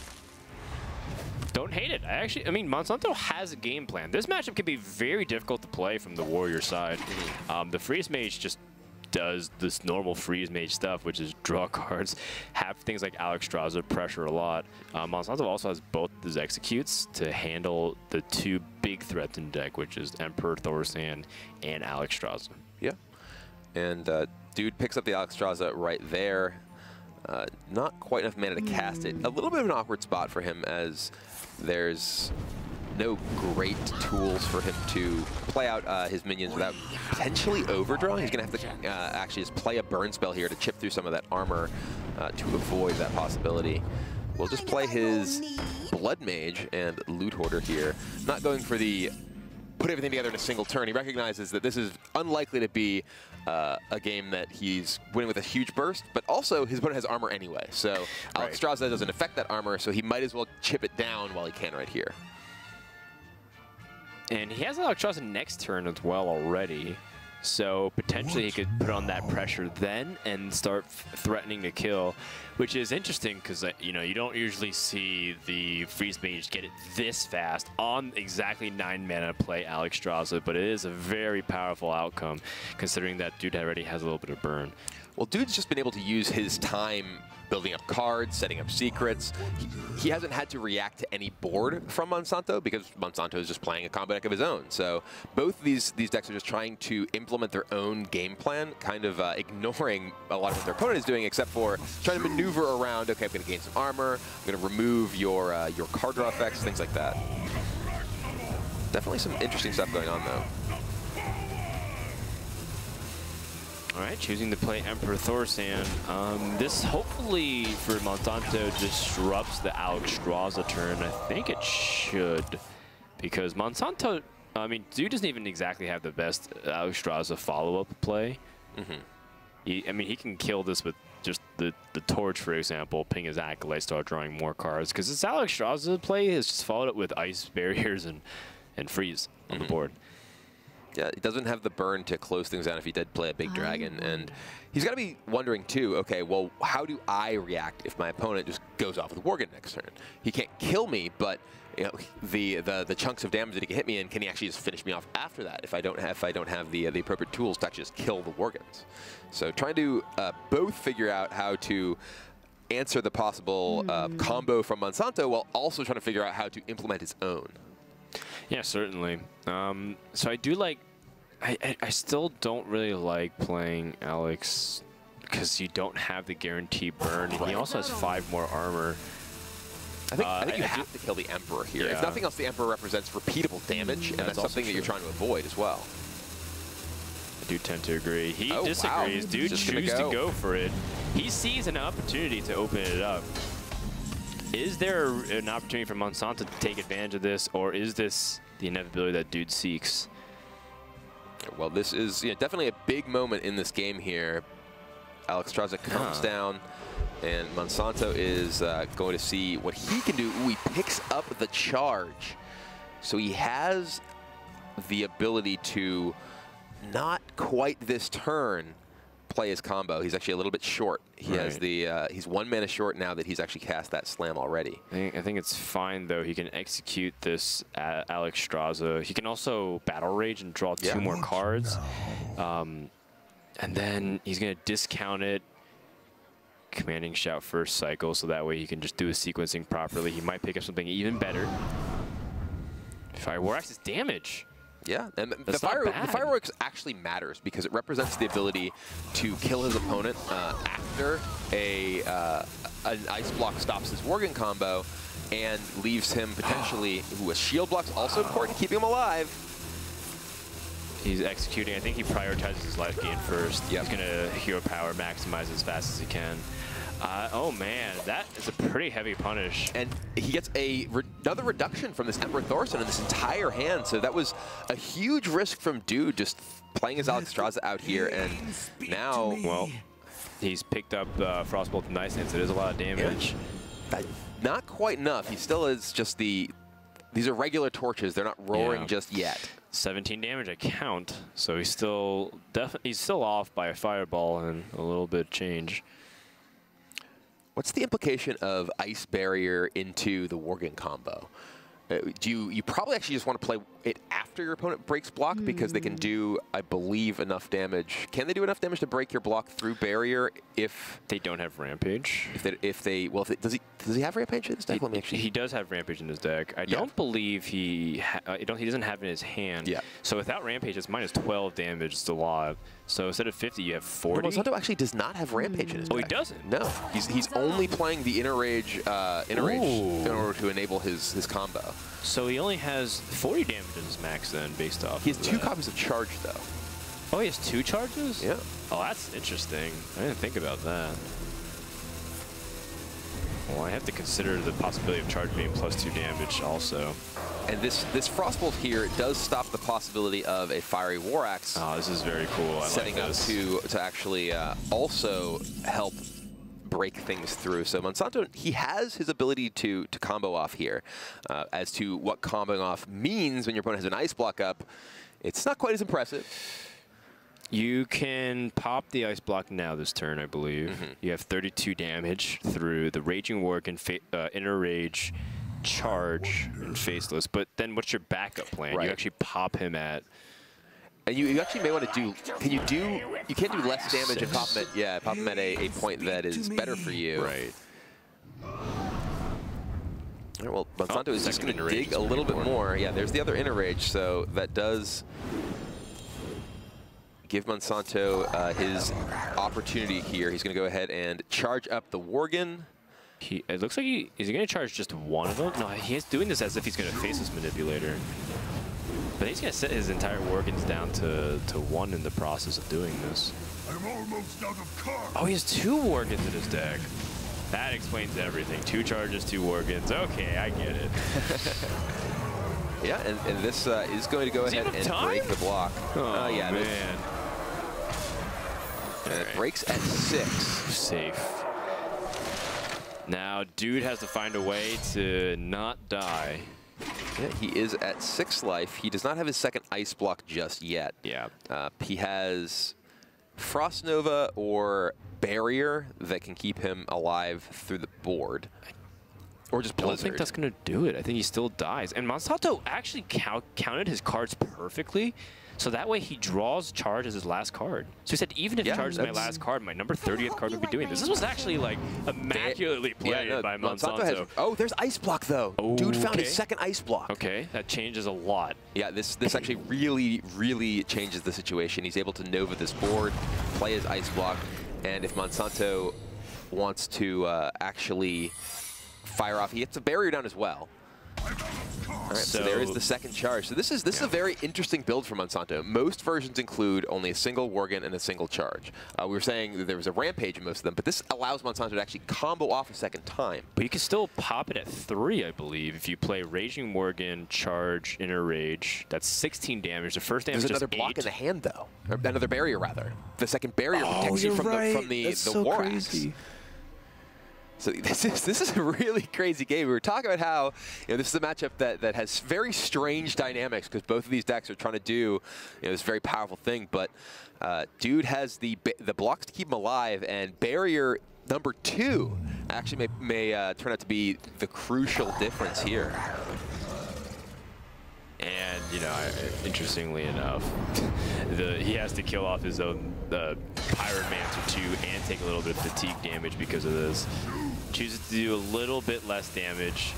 Don't hate it. I actually, I mean, Monsanto has a game plan. This matchup can be very difficult to play from the Warrior side. Um, the Freeze Mage just does this normal Freeze Mage stuff, which is draw cards, have things like Alexstrasza pressure a lot. Um, Monsanto also has both his executes to handle the two big threats in deck, which is Emperor Thaurissan and Alexstrasza. Yeah, and uh, Dude picks up the Alexstrasza right there. Uh, not quite enough mana to cast it. A little bit of an awkward spot for him as there's no great tools for him to play out uh, his minions without potentially overdrawing. He's going to have to uh, actually just play a burn spell here to chip through some of that armor uh, to avoid that possibility. will just play his Blood Mage and Loot Hoarder here. Not going for the put everything together in a single turn. He recognizes that this is unlikely to be uh, a game that he's winning with a huge burst, but also his opponent has armor anyway. So Alex Right. Straza doesn't affect that armor, so he might as well chip it down while he can right here. And he has Alexstrasza next turn as well already. So potentially he could put on that pressure then and start f threatening to kill, which is interesting because, uh, you know, you don't usually see the Freeze Mage get it this fast on exactly nine mana play Alexstrasza, but it is a very powerful outcome considering that dude already has a little bit of burn. Well, dude's just been able to use his time building up cards, setting up secrets. He, he hasn't had to react to any board from Monsanto because Monsanto is just playing a combo deck of his own. So both of these, these decks are just trying to implement their own game plan, kind of uh, ignoring a lot of what their opponent is doing, except for trying to maneuver around, okay, I'm going to gain some armor, I'm going to remove your, uh, your card draw effects, things like that. Definitely some interesting stuff going on, though. All right, choosing to play Emperor Thaurissan. Um, this hopefully for Monsanto disrupts the Alexstrasza turn. I think it should, because Monsanto, I mean, dude doesn't even exactly have the best Alexstrasza follow-up play. Mm-hmm. He, I mean, he can kill this with just the, the Torch, for example, ping his Acolyte, start drawing more cards, because this Alexstrasza play has just followed it with Ice Barriers and, and Freeze on Mm-hmm. the board. Yeah, he doesn't have the burn to close things down if he did play a big dragon. And he's got to be wondering, too, okay, well, how do I react if my opponent just goes off with Worgen next turn? He can't kill me, but you know, the, the the chunks of damage that he can hit me in, can he actually just finish me off after that if I don't have, if I don't have the, uh, the appropriate tools to actually just kill the Worgens? So trying to uh, both figure out how to answer the possible uh, combo from Monsanto while also trying to figure out how to implement his own. Yeah, certainly. Um, so I do like, I, I, I still don't really like playing Alex because you don't have the guaranteed burn, and he also has five more armor. I think, Uh, I think you I- I have to kill the Emperor here. Yeah. If nothing else, the Emperor represents repeatable damage, and That's that's also something that you're true. trying to avoid as well. I do tend to agree. He Oh, wow. disagrees. Dude Just gonna chooses go. to go for it. He sees an opportunity to open it up. Is there an opportunity for Monsanto to take advantage of this, or is this the inevitability that dude seeks? Well, this is you know, definitely a big moment in this game here. Alexstrasza comes Huh. down, and Monsanto is uh, going to see what he can do. Ooh, he picks up the charge. So he has the ability to, not quite this turn, play his combo. He's actually a little bit short. He has Right. the, uh, he's one mana short now that he's actually cast that slam already. I think, I think it's fine, though. He can execute this uh, Alexstrasza. He can also Battle Rage and draw Yeah. two more cards. Um, and then he's going to discount it, Commanding Shout first cycle, so that way he can just do his sequencing properly. He might pick up something even better. Fireworks is damage. Yeah, and the, That's not fire, the bad. fireworks actually matters because it represents the ability to kill his opponent uh, after a uh, an ice block stops his Worgen combo and leaves him potentially. Ooh, a shield block's also important, keeping him alive. He's executing. I think he prioritizes his life gain first. Yep. He's going to hero power maximize as fast as he can. Uh, oh, man, that is a pretty heavy punish. And he gets a re another reduction from this Emperor Thaurissan in this entire hand. So that was a huge risk from Dude just playing his Alexstrasza out here. And now, Well, he's picked up uh, Frostbolt and Nice Hands. It is a lot of damage. Uh, not quite enough. He still is just the, these are regular torches. They're not roaring Yeah. just yet. seventeen damage, I count. So he's still definitely he's still off by a fireball and a little bit of change. What's the implication of Ice Barrier into the Worgen combo? Uh, do you, you probably actually just want to play it after your opponent breaks block because they can do, I believe, enough damage. Can they do enough damage to break your block through barrier if They don't have Rampage. if they, if they well if they, does he does he have Rampage in his deck? He, Let me actually. he does have Rampage in his deck. I Yeah. don't believe he ha I don't he doesn't have it in his hand. Yeah. So without Rampage, it's minus twelve damage. It's a lot. So instead of fifty, you have forty. Monsanto actually does not have Rampage in his Oh, he deck. doesn't? No, he's he's only playing the Inner Rage uh, Inner Rage Ooh. in order to enable his his combo. So he only has forty damage in his max then, based off. He has of two that. copies of Charge though. Oh, he has two charges? Yeah. Oh, that's interesting. I didn't think about that. Well, I have to consider the possibility of charge being plus two damage also. And this this Frostbolt here does stop the possibility of a Fiery War Axe. Oh, this is very cool. I setting like up this. to to actually uh, also help break things through. So Monsanto, he has his ability to to combo off here. Uh, as to what comboing off means when your opponent has an ice block up, it's not quite as impressive. You can pop the ice block now this turn, I believe. Mm-hmm. You have thirty-two damage through the Raging Work and fa uh, Inner Rage, Charge, and Faceless. But then what's your backup plan? Right. You actually pop him at... And you, you actually may want to do, can you do, you can't do less damage and pop him at, yeah, pop him at a, a point that is better for you. Right. All right, well, Monsanto Oh, is just second going to Inner Rage dig is a little bit important. more. Yeah, there's the other Inner Rage, so that does give Monsanto uh, his opportunity here. He's going to go ahead and charge up the Worgen. He, it looks like he is he going to charge just one of them? No, he's doing this as if he's going to Faceless Manipulator. But he's going to set his entire Worgens down to, to one in the process of doing this. I'm almost out of cards. Oh, he has two Worgens in his deck. That explains everything. Two charges, two Worgens. Okay, I get it. Yeah, and, and this uh, is going to go Does he ahead have and time? break the block. Oh, uh, yeah, man. And it Alright. breaks at six. Safe. Now, dude has to find a way to not die. Yeah, he is at six life. He does not have his second ice block just yet. Yeah. Uh, he has Frost Nova or Barrier that can keep him alive through the board. Or just I don't Blizzard. think that's going to do it. I think he still dies. And Monsanto actually count, counted his cards perfectly, so that way he draws charge as his last card. So he said, even if Yeah, charge is my that's- last card, my number thirtieth card would be doing this. This was actually like immaculately played yeah, no, by Monsanto. Has, oh, there's ice block though. Dude found Okay. his second ice block. Okay, that changes a lot. Yeah, this this actually really, really changes the situation. He's able to Nova this board, play his ice block, and if Monsanto wants to uh, actually fire off, he hits a barrier down as well. All right, so, So- there is the second charge. So this is this is a very interesting build for Monsanto. Most versions include only a single Worgen and a single charge. Uh, we were saying that there was a Rampage in most of them, but this allows Monsanto to actually combo off a second time. But you can still pop it at three, I believe, if you play Raging Worgen, Charge, Inner Rage. That's sixteen damage. The first damage There's is another just block eight. in the hand, though. Or another barrier, rather. The second barrier protects you from the from the, the War Axe. So this is this is a really crazy game. We were talking about how you know this is a matchup that that has very strange dynamics because both of these decks are trying to do you know this very powerful thing. But uh, dude has the the blocks to keep him alive, and barrier number two actually may may uh, turn out to be the crucial difference here. And, you know, I- interestingly enough, the he has to kill off his own uh, Pyromancer too and take a little bit of fatigue damage because of this. Chooses to do a little bit less damage.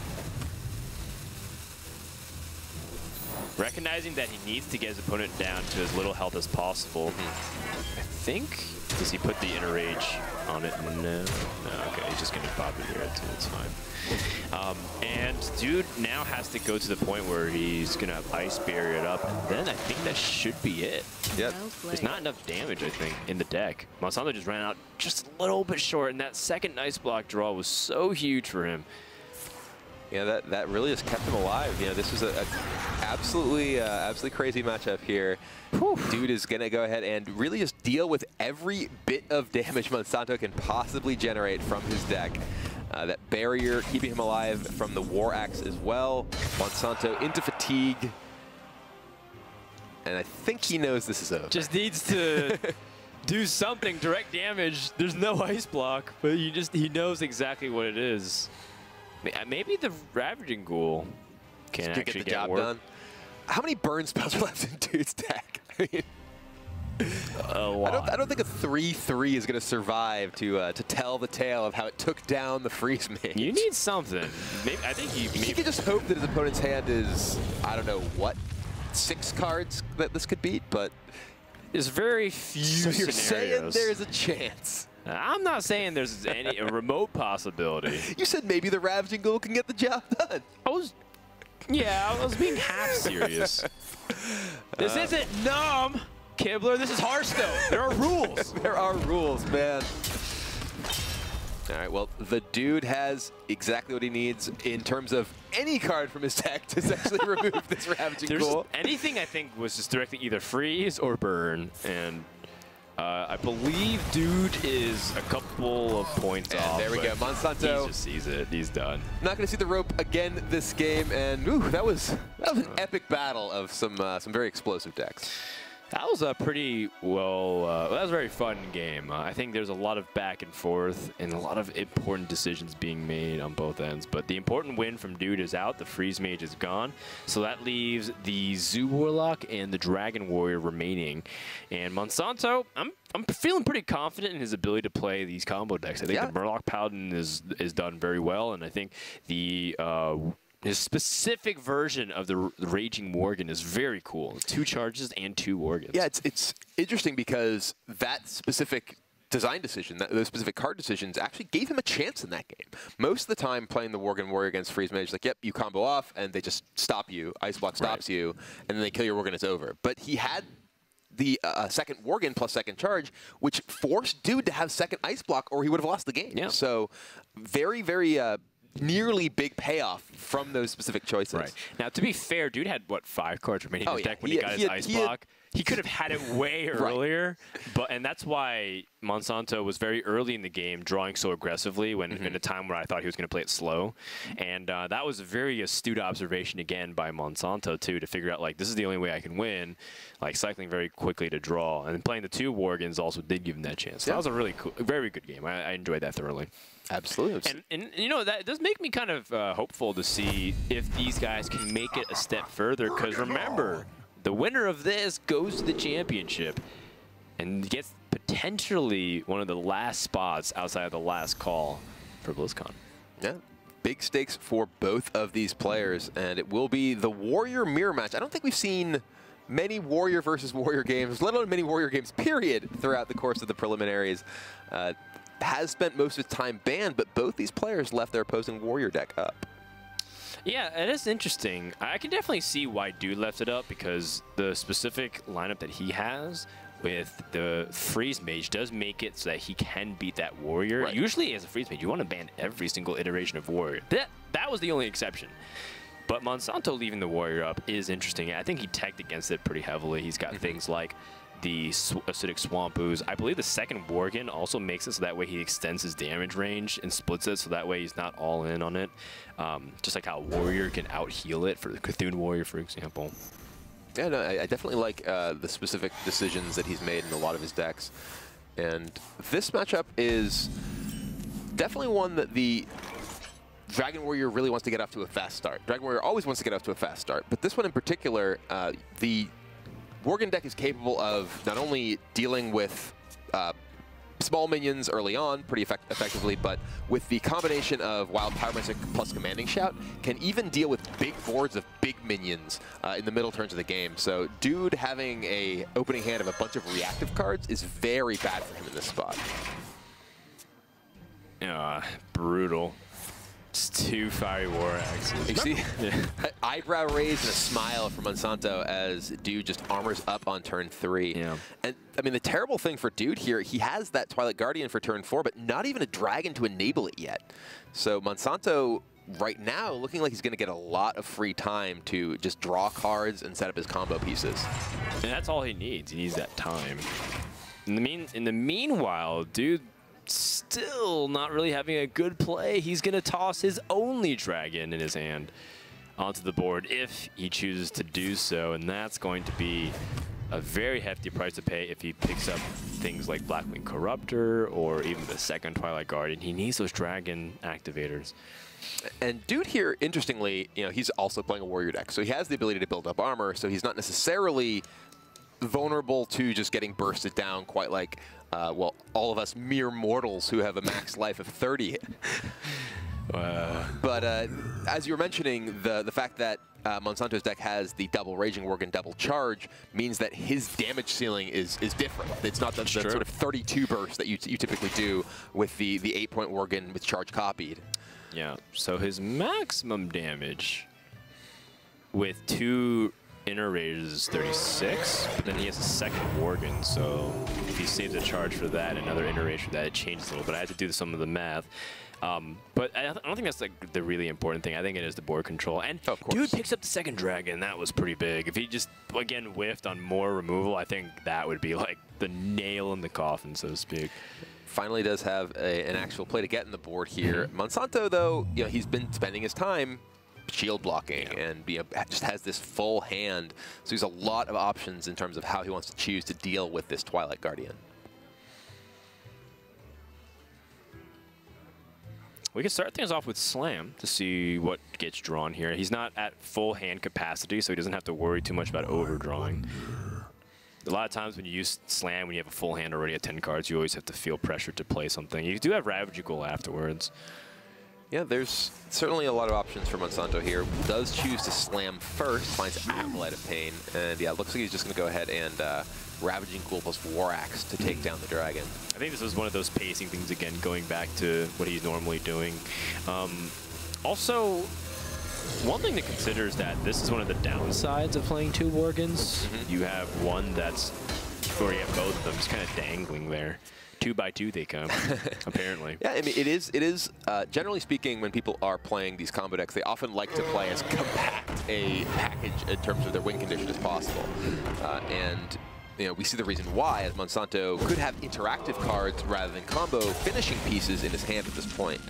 Recognizing that he needs to get his opponent down to as little health as possible. I think, does he put the Inner Rage on it? No. No, okay, he's just going to pop it here. It's, it's fine. Um, and dude now has to go to the point where he's going to Ice Barrier it up, and then I think that should be it. Yep. There's not enough damage, I think, in the deck. Monsanto just ran out just a little bit short, and that second Ice Block draw was so huge for him. Yeah, that, that really has kept him alive. You know, this is a, a absolutely, uh, absolutely crazy matchup here. Whew. Dude is going to go ahead and really just deal with every bit of damage Monsanto can possibly generate from his deck. Uh, that barrier keeping him alive from the War Axe as well. Monsanto into fatigue. And I think he knows this is over. Just needs to do something, direct damage. There's no Ice Block, but you just he knows exactly what it is. Maybe the Ravaging Ghoul can Just to actually get the get job work. done. How many burn spells are left in dude's deck? I mean, A lot. I don't, I don't think a three three is going to survive to uh, to tell the tale of how it took down the Freeze Mage. You need something. Maybe I think you. He Maybe, could just hope that his opponent's hand is, I don't know what, six cards that this could beat, but there's very few so you're saying scenarios. there's a chance. I'm not saying there's any a remote possibility. You said maybe the Ravaging Ghoul can get the job done. I was, yeah, I was being half serious. This Uh, isn't numb, Kibler. This is Hearthstone. There are rules. There are rules, man. All right, well, the dude has exactly what he needs in terms of any card from his deck to essentially remove this Ravaging There's Ghoul. anything I think was just directly either freeze or burn, and uh, I believe dude is a couple of points And off. there we but go, Monsanto. He just sees it. He's done. Not going to see the rope again this game, and ooh, that was that was an epic battle of some uh, some very explosive decks. That was a pretty well, uh, that was a very fun game. Uh, I think there's a lot of back and forth and a lot of important decisions being made on both ends. But the important win from Dude is out. The Freeze Mage is gone. So that leaves the Zoo Warlock and the Dragon Warrior remaining. And Monsanto, I'm I'm feeling pretty confident in his ability to play these combo decks. I think Yeah. the Murloc Paladin is is done very well, and I think the uh, his specific version of the, the Raging Worgen is very cool. Two charges and two Worgens. Yeah, it's it's interesting because that specific design decision, that, those specific card decisions, actually gave him a chance in that game. Most of the time, playing the Worgen Warrior against Freeze Mage, like, yep, you combo off, and they just stop you. Ice Block stops Right. you, and then they kill your Worgen, it's over. But he had the uh, second Worgen plus second charge, which forced Dude to have second Ice Block, or he would have lost the game. Yeah. So very, very... Uh, nearly big payoff from those specific choices. Right. Now, to be fair, Dude had, what, five cards remaining Oh, in his yeah. deck when He he, had- got he his had- Ice he had- Block. He could have had it way earlier, but and that's why Monsanto was very early in the game, drawing so aggressively when Mm-hmm. in a time where I thought he was going to play it slow. And uh, that was a very astute observation, again, by Monsanto, too, to figure out, like, this is the only way I can win, like, cycling very quickly to draw. And playing the two Worgens also did give him that chance. So Yeah. that was a really cool, very good game. I, I enjoyed that thoroughly. Absolutely. And, and you know, that does make me kind of uh, hopeful to see if these guys can make it a step further. Because remember, the winner of this goes to the championship and gets potentially one of the last spots outside of the last call for BlizzCon. Yeah. Big stakes for both of these players, and it will be the Warrior Mirror match. I don't think we've seen many Warrior versus Warrior games, let alone many Warrior games, period, throughout the course of the preliminaries. Uh, has spent most of its time banned, but both these players left their opposing Warrior deck up. Yeah, it is interesting. I can definitely see why Dude left it up, because the specific lineup that he has with the Freeze Mage does make it so that he can beat that Warrior. Right. Usually as a Freeze Mage, you want to ban every single iteration of Warrior. That, that was the only exception. But Monsanto leaving the Warrior up is interesting. I think he teched against it pretty heavily. He's got things like the sw Acidic Swamp Ooze. I believe the second Worgen also makes it so that way he extends his damage range and splits it, so that way he's not all in on it. Um, just like how Warrior can out-heal it, for the Cthulhu Warrior, for example. Yeah, no, I, I definitely like uh, the specific decisions that he's made in a lot of his decks. And this matchup is definitely one that the Dragon Warrior really wants to get off to a fast start. Dragon Warrior always wants to get off to a fast start, but this one in particular, uh, the Worgen deck is capable of not only dealing with uh, small minions early on pretty effect effectively, but with the combination of Wild Pyromancer plus Commanding Shout, can even deal with big boards of big minions uh, in the middle turns of the game. So Dude having a opening hand of a bunch of reactive cards is very bad for him in this spot. Uh, brutal. It's two Fiery War Axes. You see, Yeah. an eyebrow raise and a smile from Monsanto as Dude just armors up on turn three. Yeah. And, I mean, the terrible thing for Dude here, he has that Twilight Guardian for turn four, but not even a dragon to enable it yet. So Monsanto, right now, looking like he's going to get a lot of free time to just draw cards and set up his combo pieces. And that's all he needs. He needs that time. In the mean, in the meanwhile, Dude still not really having a good play. He's going to toss his only dragon in his hand onto the board if he chooses to do so, and that's going to be a very hefty price to pay if he picks up things like Blackwing Corruptor or even the second Twilight Guardian. He needs those dragon activators. And Dude here, interestingly, you know, he's also playing a Warrior deck, so he has the ability to build up armor, so he's not necessarily vulnerable to just getting bursted down quite like, uh, well, all of us mere mortals who have a max life of thirty. Uh, But uh, as you were mentioning, the, the fact that uh, Monsanto's deck has the double Raging Worgen double charge means that his damage ceiling is is different. It's not the, the Sure. sort of thirty-two burst that you, you typically do with the, the eight-point Worgen with charge copied. Yeah, so his maximum damage with two inner rage is thirty-six, but then he has a second Worgen, so if he saves a charge for that, another inner rage for that, it changes a little bit. I had to do some of the math. Um, but I, I don't think that's like the really important thing. I think it is the board control. And of course. Dude picks up the second dragon. That was pretty big. If he just, again, whiffed on more removal, I think that would be like the nail in the coffin, so to speak. Finally does have a, an actual play to get in the board here. Monsanto, though, you know, he's been spending his time shield blocking yeah. and you know, just has this full hand. So he's a lot of options in terms of how he wants to choose to deal with this Twilight Guardian. We can start things off with Slam to see what gets drawn here. He's not at full hand capacity, so he doesn't have to worry too much about overdrawing. A lot of times when you use Slam, when you have a full hand already at ten cards, you always have to feel pressure to play something. You do have Ravaging Ghoul afterwards. Yeah, there's certainly a lot of options for Monsanto here. Does choose to Slam first, finds Acolyte of Pain, and yeah, looks like he's just going to go ahead and uh, Ravaging Ghoul plus War Axe to take down the dragon. I think this was one of those pacing things, again, going back to what he's normally doing. Um, also, one thing to consider is that this is one of the downsides of playing two Worgens. Mm-hmm. You have one that's, or you have both of them just kind of dangling there. Two by two they come, apparently. Yeah, I mean, it is, it is uh, generally speaking, when people are playing these combo decks, they often like to play as compact a package in terms of their win condition as possible. Uh, and you know, we see the reason why, as Monsanto could have interactive cards rather than combo finishing pieces in his hand at this point.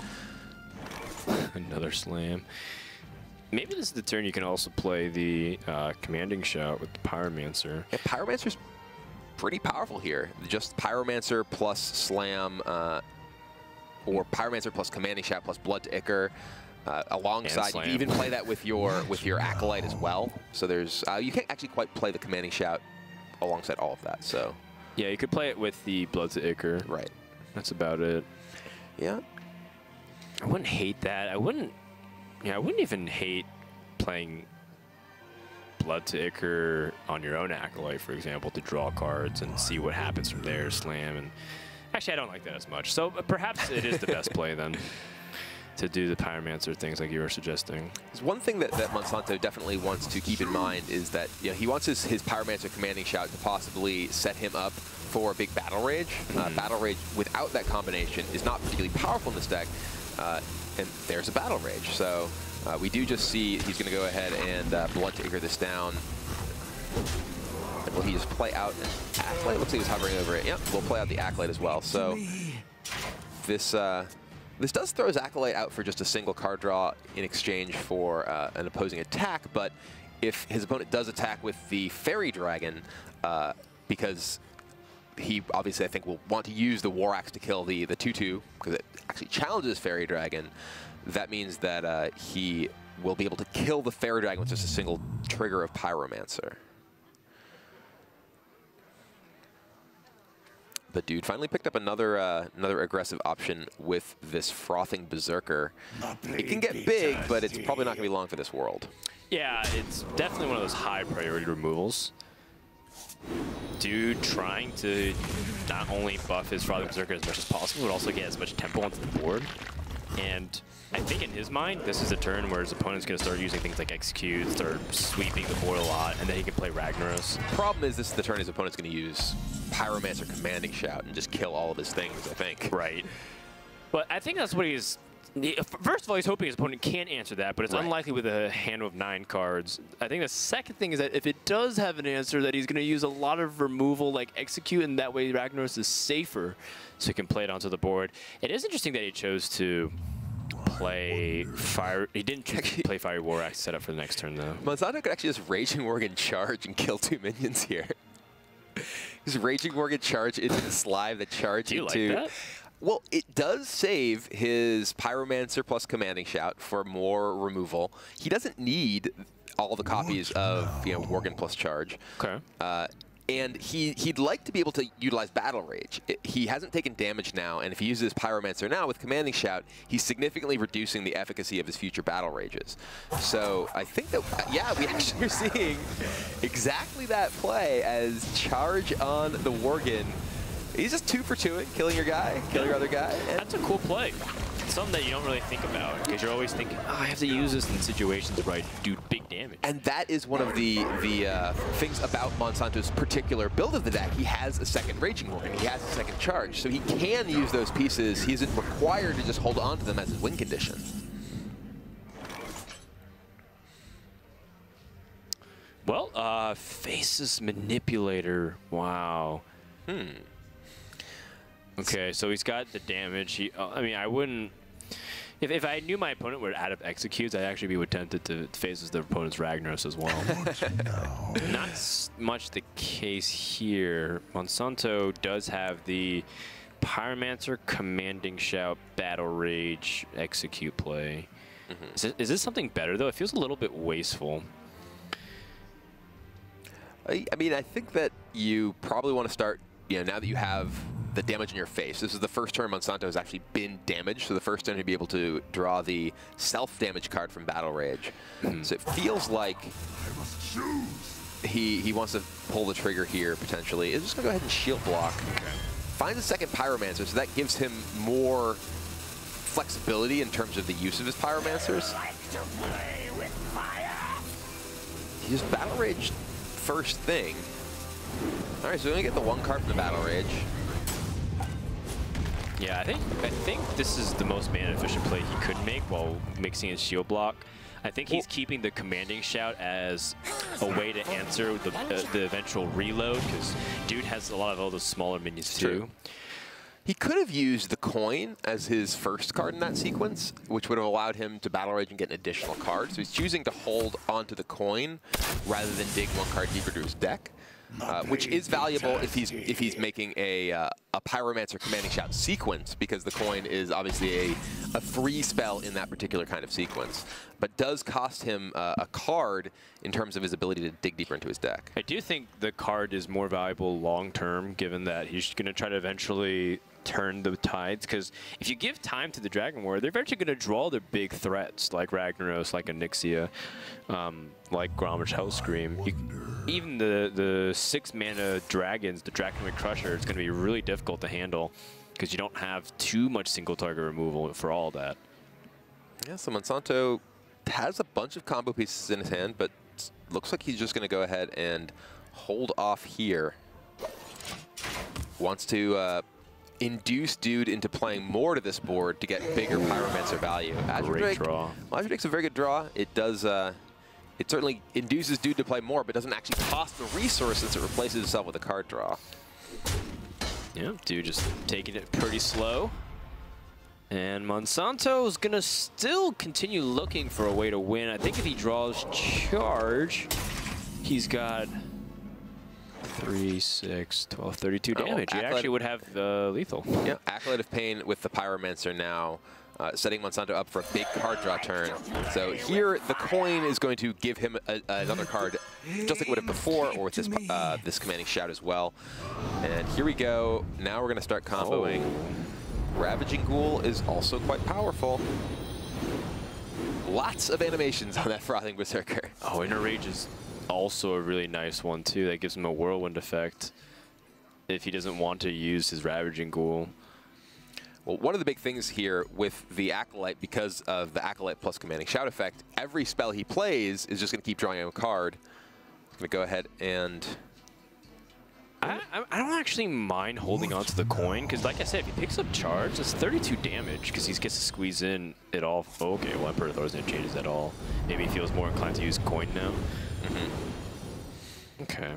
Another Slam. Maybe this is the turn you can also play the uh, Commanding Shout with the Pyromancer. Yeah, Pyromancer's pretty powerful here. Just Pyromancer plus Slam, uh, or Pyromancer plus Commanding Shout plus Blood to Ichor. Uh, alongside, you can even play that with your with your Acolyte as well. So there's uh, you can't actually quite play the Commanding Shout alongside all of that. So yeah, you could play it with the Blood to Ichor. Right. That's about it. Yeah. I wouldn't hate that. I wouldn't. Yeah, I wouldn't even hate playing Blood to Ichor on your own Acolyte, for example, to draw cards and see what happens from there. Slam and actually, I don't like that as much. So uh, perhaps it is the best play then, to do the Pyromancer things like you were suggesting. There's one thing that, that Monsanto definitely wants to keep in mind is that you know, he wants his, his Pyromancer Commanding Shout to possibly set him up for a big Battle Rage. Mm-hmm. uh, Battle Rage without that combination is not particularly powerful in this deck, uh, and there's a Battle Rage. So uh, we do just see he's going to go ahead and uh, Blood to Ichor this down. And will he just play out an Acolyte? Looks like he's hovering over it. Yep, we'll play out the Acolyte as well. So this... Uh, This does throw his Acolyte out for just a single card draw in exchange for uh, an opposing attack, but if his opponent does attack with the Fairy Dragon, uh, because he obviously, I think, will want to use the War Axe to kill the the two two, because it actually challenges Fairy Dragon, that means that uh, he will be able to kill the Fairy Dragon with just a single trigger of Pyromancer. But dude finally picked up another uh, another aggressive option with this Frothing Berserker. It can get big, but it's probably not going to be long for this world. Yeah, it's definitely one of those high priority removals. Dude trying to not only buff his Frothing Berserker as much as possible, but also get as much tempo onto the board. And I think in his mind, this is a turn where his opponent's going to start using things like Execute, start sweeping the board a lot, and then he can play Ragnaros. Problem is, this is the turn his opponent's going to use Pyromancer Commanding Shout and just kill all of his things, I think. Right. But I think that's what he's... First of all, he's hoping his opponent can't answer that, but it's right. unlikely with a hand of nine cards. I think the second thing is that if it does have an answer, that he's going to use a lot of removal, like Execute, and that way Ragnaros is safer, so he can play it onto the board. It is interesting that he chose to play Fire... He didn't choose to play Fire War Axe set up for the next turn, though. Monsanto could actually just Raging Worgen charge and kill two minions here. Just Raging Worgen charge into the Slive that charge Do you into... like that? Well, it does save his Pyromancer plus Commanding Shout for more removal. He doesn't need all the copies of you know Worgen plus charge. Okay. Uh, and he, he'd like to be able to utilize Battle Rage. It, he hasn't taken damage now, and if he uses Pyromancer now with Commanding Shout, he's significantly reducing the efficacy of his future Battle Rages. So I think that, yeah, we actually are seeing exactly that play as charge on the Worgen. He's just two for two it, killing your guy, killing your other guy. That's a cool play. it's something that you don't really think about because you're always thinking, oh, I have to use this in situations where I do big damage. And that is one of the the uh, things about Monsanto's particular build of the deck. He has a second Raging Worm, he has a second charge, so he can use those pieces. He isn't required to just hold on to them as his win condition. Well, uh, Faceless Manipulator. Wow. Hmm. Okay, so he's got the damage. He, uh, I mean, I wouldn't. If, if I knew my opponent would add up executes, I'd actually be tempted to face their opponent's Ragnaros as well. Not s much the case here. Monsanto does have the Pyromancer, Commanding Shout, Battle Rage, Execute play. Mm-hmm. is, it, is this something better, though? It feels a little bit wasteful. I, I mean, I think that you probably want to start, you know, now that you have the damage in your face. This is the first turn Monsanto has actually been damaged, so the first turn to be able to draw the self-damage card from Battle Rage. Mm-hmm. So it feels like he he wants to pull the trigger here, potentially. He's just going to go ahead and shield block. Okay. Finds a second Pyromancer, so that gives him more flexibility in terms of the use of his Pyromancers. He just Battle Rage first thing. All right, so we're going to get the one card from the Battle Rage. Yeah, I think I think this is the most mana efficient play he could make while mixing his shield block. I think he's keeping the Commanding Shout as a way to answer the, uh, the eventual reload, because dude has a lot of all those smaller minions too. True. He could have used the coin as his first card in that sequence, which would have allowed him to Battle Rage and get an additional card. So he's choosing to hold onto the coin rather than dig one card deeper to his deck. Uh, which is valuable if he's if he's making a uh, a Pyromancer Commanding Shout sequence, because the coin is obviously a a free spell in that particular kind of sequence, but does cost him uh, a card in terms of his ability to dig deeper into his deck. I do think the card is more valuable long term, given that he's going to try to eventually turn the tides, because if you give time to the Dragon Warrior, they're eventually going to draw their big threats like Ragnaros, like Onyxia, um, like Grommash Hellscream. You, even the the six mana dragons, the Draconoid Crusher, it's going to be really difficult to handle because you don't have too much single target removal for all that. Yeah, so Monsanto has a bunch of combo pieces in his hand, but looks like he's just going to go ahead and hold off here. Wants to uh, induce dude into playing more to this board to get bigger Pyromancer value. Azure Great Drake, draw. Well, Azure Drake's a very good draw. It does, uh, it certainly induces dude to play more, but doesn't actually cost the resource since it replaces itself with a card draw. Yeah, dude just taking it pretty slow. And Monsanto's gonna still continue looking for a way to win. I think if he draws charge, he's got three, six, twelve, thirty-two Oh, damage. He Acolyte. actually would have uh, lethal. Yeah, Acolyte of Pain with the Pyromancer now, uh, setting Monsanto up for a big card draw turn. So here, the coin is going to give him a, another card, just like it would have before, or with this uh, this Commanding Shout as well. And here we go. Now we're going to start comboing. Oh. Ravaging Ghoul is also quite powerful. Lots of animations on that Frothing Berserker. Oh, Inner Rage is also a really nice one too. That gives him a whirlwind effect if he doesn't want to use his Ravaging Ghoul. Well, one of the big things here with the Acolyte, because of the Acolyte plus Commanding Shout effect, every spell he plays is just going to keep drawing him a card. I'm going to go ahead and... I, I don't actually mind holding on to the coin, because like I said, if he picks up charge, it's thirty-two damage, because he gets to squeeze in it all. Oh, okay, well, Emperor Thor's didn't change at all. Maybe he feels more inclined to use coin now. Mm-hmm. Okay.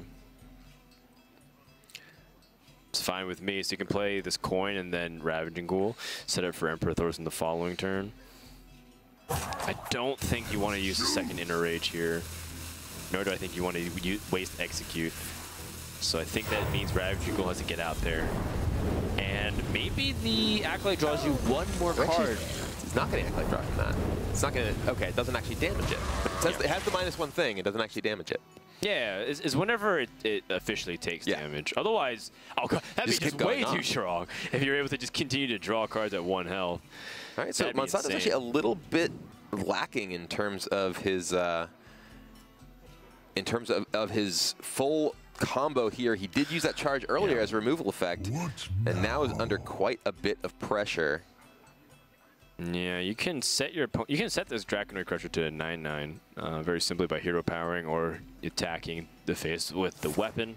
It's fine with me, so you can play this coin and then Ravaging Ghoul, set up for Emperor Thor's in the following turn. I don't think you want to use the second Inner Rage here, nor do I think you want to use, waste Execute. So I think that means Ravaging Ghoul has to get out there. And maybe the Acolyte draws you one more Actually, card. It's not getting Acolyte draw from that. It's not going to, okay, it doesn't actually damage it. But it, says Yeah. it has the minus one thing, it doesn't actually damage it. Yeah, is, is whenever it, it officially takes Yeah. damage. Otherwise, oh god, that'd Just be just keep way going on. too strong if you're able to just continue to draw cards at one health. All right, so That'd be Monsanto's insane. actually a little bit lacking in terms of his, uh, in terms of, of his full combo here. He did use that charge earlier Yeah. as a removal effect, and now is under quite a bit of pressure. Yeah, you can set your you can set this Draconoid Crusher to a nine nine uh, very simply by hero powering or attacking the face with the weapon.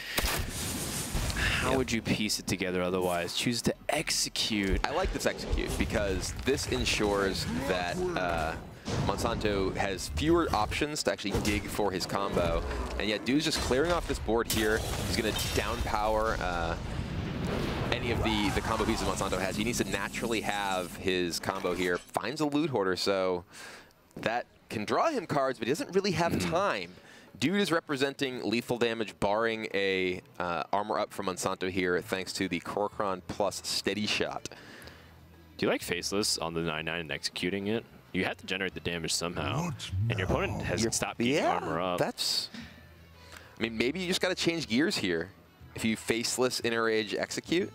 How Yep. would you piece it together otherwise? Choose to execute. I like this execute because this ensures that uh, Monsanto has fewer options to actually dig for his combo, and yet Dude's just clearing off this board here. He's going to down power uh, any of the, the combo pieces Monsanto has. He needs to naturally have his combo here. Finds a loot hoarder, so that can draw him cards, but he doesn't really have time. Dude is representing lethal damage, barring a uh, armor up from Monsanto here, thanks to the Kor'kron plus steady shot. Do you like Faceless on the nine nine and executing it? You have to generate the damage somehow, and your opponent has stopped keeping Yeah, armor up. that's... I mean, maybe you just got to change gears here. If you Faceless Inner Rage execute.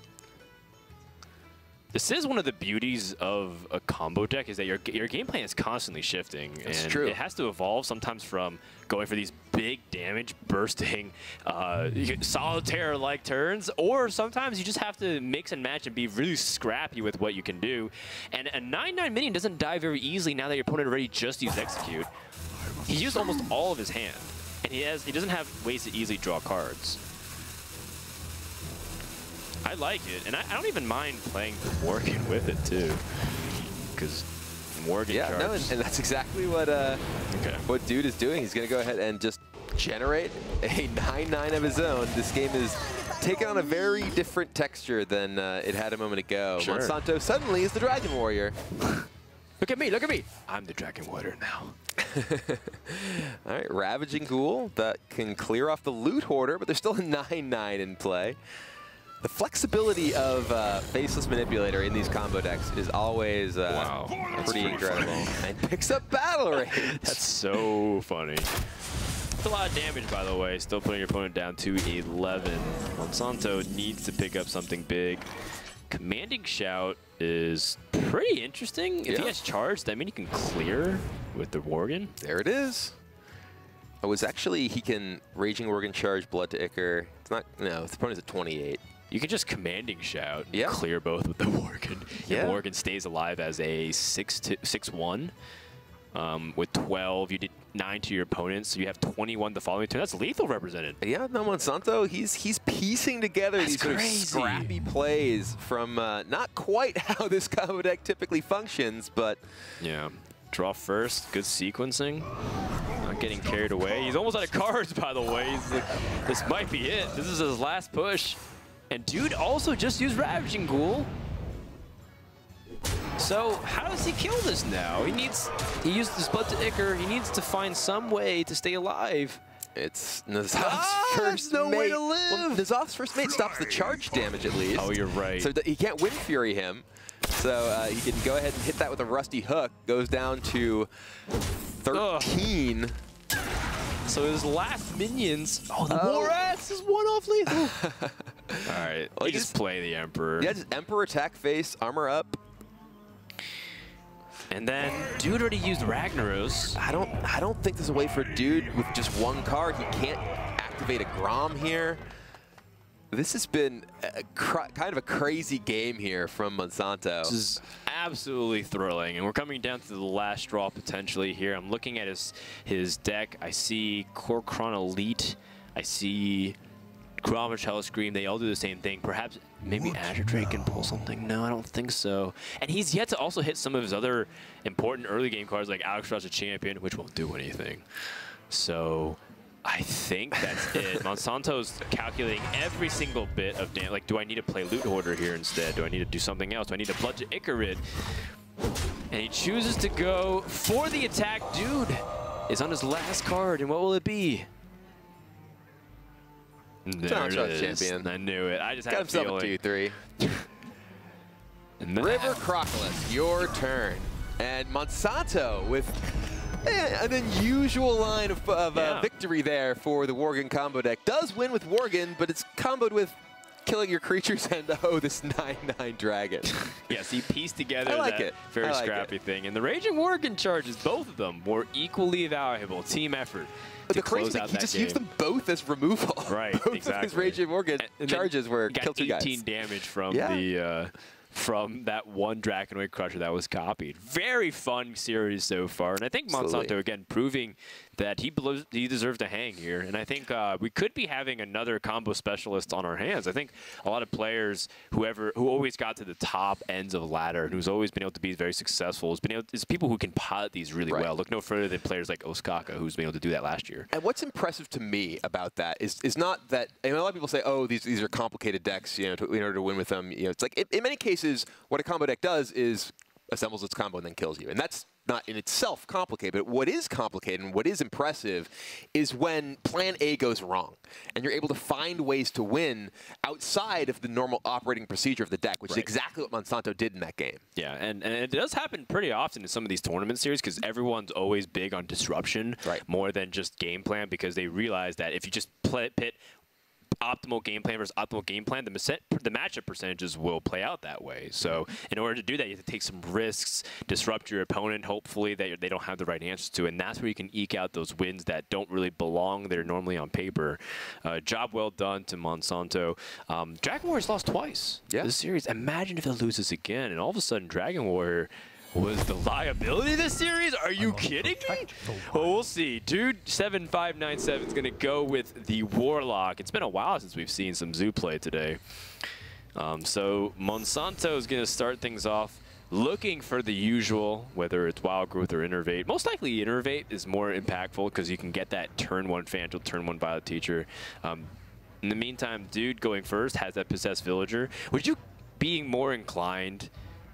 This is one of the beauties of a combo deck, is that your your game plan is constantly shifting. That's and true. It has to evolve sometimes from going for these big damage, bursting, uh, solitaire-like turns, or sometimes you just have to mix and match and be really scrappy with what you can do. And a nine nine minion doesn't die very easily now that your opponent already just used execute. He used almost all of his hand, and he has he doesn't have ways to easily draw cards. I like it, and I, I don't even mind playing the Morgan with it too, because Morgan Yeah, charges. no, and, and that's exactly what uh, Okay. what Dude is doing. He's going to go ahead and just generate a nine nine of his own. This game is taking on a very different texture than uh, it had a moment ago. Sure. Monsanto suddenly is the Dragon Warrior. Look at me, look at me. I'm the Dragon Warrior now. All right, Ravaging Ghoul that can clear off the Loot Hoarder, but there's still a nine nine in play. The flexibility of uh, Faceless Manipulator in these combo decks is always uh, Wow, that's pretty pretty incredible. funny. And picks up Battle Rage. That's so funny. That's a lot of damage, by the way. Still putting your opponent down to eleven. Monsanto needs to pick up something big. Commanding Shout is pretty interesting. If Yeah. he has charge, that means he can clear with the Worgen. There it is. Oh, it's actually, he can Raging Worgen charge Blood to Ichor. It's not, no, the opponent's at twenty-eight. You can just Commanding Shout and Yeah. clear both with the Worgen. Yeah. The Worgen stays alive as a six one. Um, with twelve, you did nine to your opponent, so you have twenty-one the following turn. That's lethal represented. Yeah, no, Monsanto, he's he's piecing together That's these sort of crazy. scrappy plays from uh, not quite how this combo deck typically functions, but Yeah. Draw first, good sequencing. Not getting carried away. He's almost out of cards, by the way. He's like, this might be it. This is his last push. And Dude also just used Ravaging Ghoul. So how does he kill this now? He needs, he used his Blood to Ichor. He needs to find some way to stay alive. it's N'Zoth's Ah, first no mate. way to Well, live. N'Zoth's first mate stops the charge damage at least. Oh, you're right. So that he can't Wind Fury him. So uh, he can go ahead and hit that with a Rusty Hook. Goes down to thirteen. So his last minions. Oh, the Oh. War Axe is one off lethal. All right, Well, you he just just- play the Emperor. Yeah, just Emperor attack face, armor up. And then Dude already used Ragnaros. I don't I don't think there's a way for Dude with just one card. He can't activate a Grom here. This has been a cr kind of a crazy game here from Monsanto. This is absolutely thrilling, and we're coming down to the last straw potentially here. I'm looking at his his deck. I see Kor'kron Elite. I see Grommash Hellscream. They all do the same thing. Perhaps maybe Azure Drake can pull something. No, I don't think so. And he's yet to also hit some of his other important early game cards like Alexstrasza the Champion, which won't do anything. So I think that's it. Monsanto's calculating every single bit of damage. Like, do I need to play Loot Hoarder here instead? Do I need to do something else? Do I need to Blood to Ichorid? And he chooses to go for the attack. Dude is on his last card, and what will it be? There Challenge it Shot is. Champion. I knew it. I just Got had a himself a feeling. two three. And then- River Crocodilus, your turn. And Monsanto with eh, an unusual line of, of Yeah. uh, victory there for the Worgen combo deck. Does win with Worgen, but it's comboed with killing your creatures and, oh, this nine nine dragon. Yes, he pieced together I like that it. very I like scrappy it. thing. And the Raging Worgen charges, both of them, were equally valuable. Team effort But to the crazy close thing, out he that just game. used them both as removal. Right, both of his exactly. Raging Worgen And then charges were got kill two guys. eighteen damage from Yeah. the uh, from that one Draconoid Crusher that was copied. Very fun series so far, and I think Monsanto, Absolutely. again, proving that he believes he deserves to hang here. And I think uh, we could be having another combo specialist on our hands. I think a lot of players, whoever who always got to the top ends of the ladder and who's always been able to be very successful, has been able, is people who can pilot these really Right. well. Look no further than players like Osaka, who's been able to do that last year. And what's impressive to me about that is is not that, and a lot of people say, oh, these these are complicated decks, you know, to, in order to win with them. You know, it's like in, in many cases, what a combo deck does is assembles its combo and then kills you, and that's not in itself complicated. But what is complicated and what is impressive is when Plan A goes wrong, and you're able to find ways to win outside of the normal operating procedure of the deck, which Right. is exactly what Monsanto did in that game. Yeah, and, and it does happen pretty often in some of these tournament series because everyone's always big on disruption Right. more than just game plan, because they realize that if you just play, pit optimal game plan versus optimal game plan, the, percent, the matchup percentages will play out that way. So in order to do that, you have to take some risks, disrupt your opponent, hopefully that they don't have the right answers to, and that's where you can eke out those wins that don't really belong there normally on paper. Uh, job well done to Monsanto. Um, Dragon Warrior's lost twice Yeah. this series. Imagine if it loses again, and all of a sudden Dragon Warrior was the liability of this series? Are you kidding me? Well, we'll see. Dude, seven five nine seven is going to go with the Warlock. It's been a while since we've seen some Zoo play today. Um, so Monsanto is going to start things off looking for the usual, whether it's Wild Growth or Innervate. Most likely Innervate is more impactful because you can get that turn one Fanduel, turn one Violet Teacher. Um, in the meantime, Dude going first has that Possessed Villager. Would you be more inclined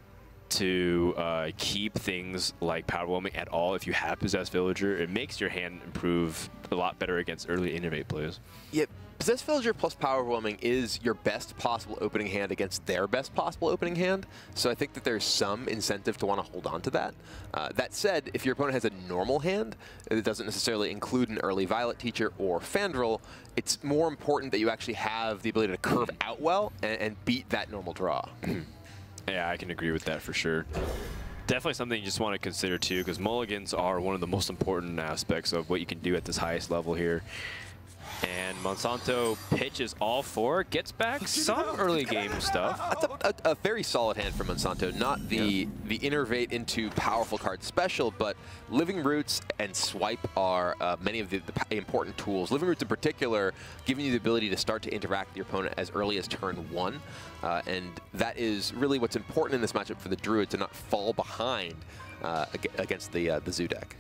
to uh, keep things like Power Whelming at all if you have Possessed Villager? It makes your hand improve a lot better against early Innervate plays. Yeah, Possessed Villager plus Power Whelming is your best possible opening hand against their best possible opening hand, so I think that there's some incentive to want to hold on to that. Uh, that said, if your opponent has a normal hand that doesn't necessarily include an early Violet Teacher or Fandral, it's more important that you actually have the ability to curve out well and, and beat that normal draw. Yeah, I can agree with that for sure. Definitely something you just want to consider too, because mulligans are one of the most important aspects of what you can do at this highest level here. And Monsanto pitches all four, gets back some early game stuff. That's a, a, a very solid hand for Monsanto. Not the Yeah. the innervate into powerful card special, but Living Roots and Swipe are uh, many of the, the p- important tools. Living Roots in particular, giving you the ability to start to interact with your opponent as early as turn one, uh, and that is really what's important in this matchup for the Druid, to not fall behind uh, ag against the uh, the Zoo deck.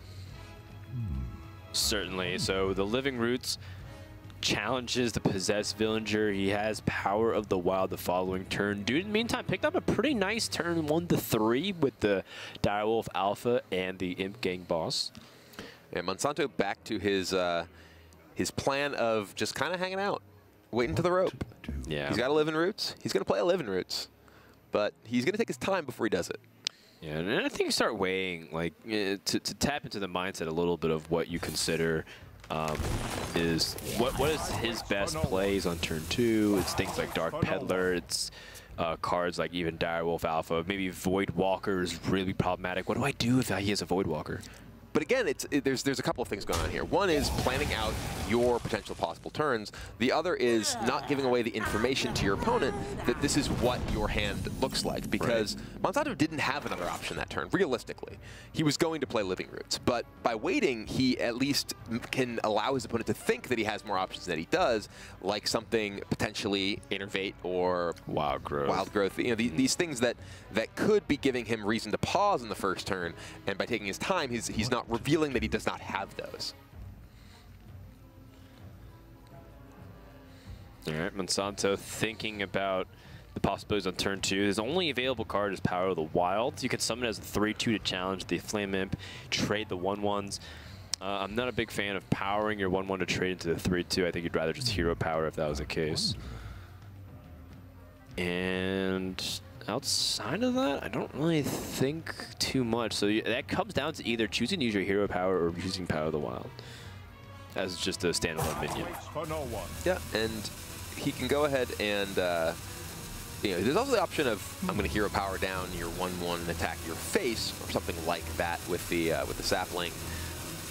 Certainly. So the Living Roots challenges the Possessed Villager. He has Power of the Wild the following turn. Dude, in the meantime, picked up a pretty nice turn one to three with the Direwolf Alpha and the Imp Gang Boss. And Monsanto back to his uh, his plan of just kind of hanging out, waiting to the rope. Yeah. He's got a Living Roots. He's going to play a Living Roots, but he's going to take his time before he does it. Yeah, and I think you start weighing, like, uh, to, to tap into the mindset a little bit of what you consider um, is what what is his best plays on turn two. It's things like Dark Peddler. It's uh, cards like even Direwolf Alpha. Maybe Void Walker is really problematic. What do I do if he has a Void Walker? But again, it's, it, there's, there's a couple of things going on here. One is planning out your potential possible turns. The other is not giving away the information to your opponent that this is what your hand looks like. Because right. Monsanto didn't have another option that turn, realistically. He was going to play Living Roots. But by waiting, he at least can allow his opponent to think that he has more options than he does, like something potentially Innervate or Wild Growth. Wild Growth. You know, the, these things that, that could be giving him reason to pause in the first turn. And by taking his time, he's, he's not revealing that he does not have those. All right, Monsanto thinking about the possibilities on turn two. His only available card is Power of the Wild. You can summon it as a three two to challenge the Flame Imp, trade the one ones. Uh, I'm not a big fan of powering your one one to trade into the three two. I think you'd rather just hero power if that was the case. And outside of that, I don't really think too much. So you, that comes down to either choosing to use your hero power or using Power of the Wild as just a standalone minion. Yeah, and he can go ahead and, uh, you know, there's also the option of I'm going to hero power down your one one and attack your face or something like that with the uh, with the sapling.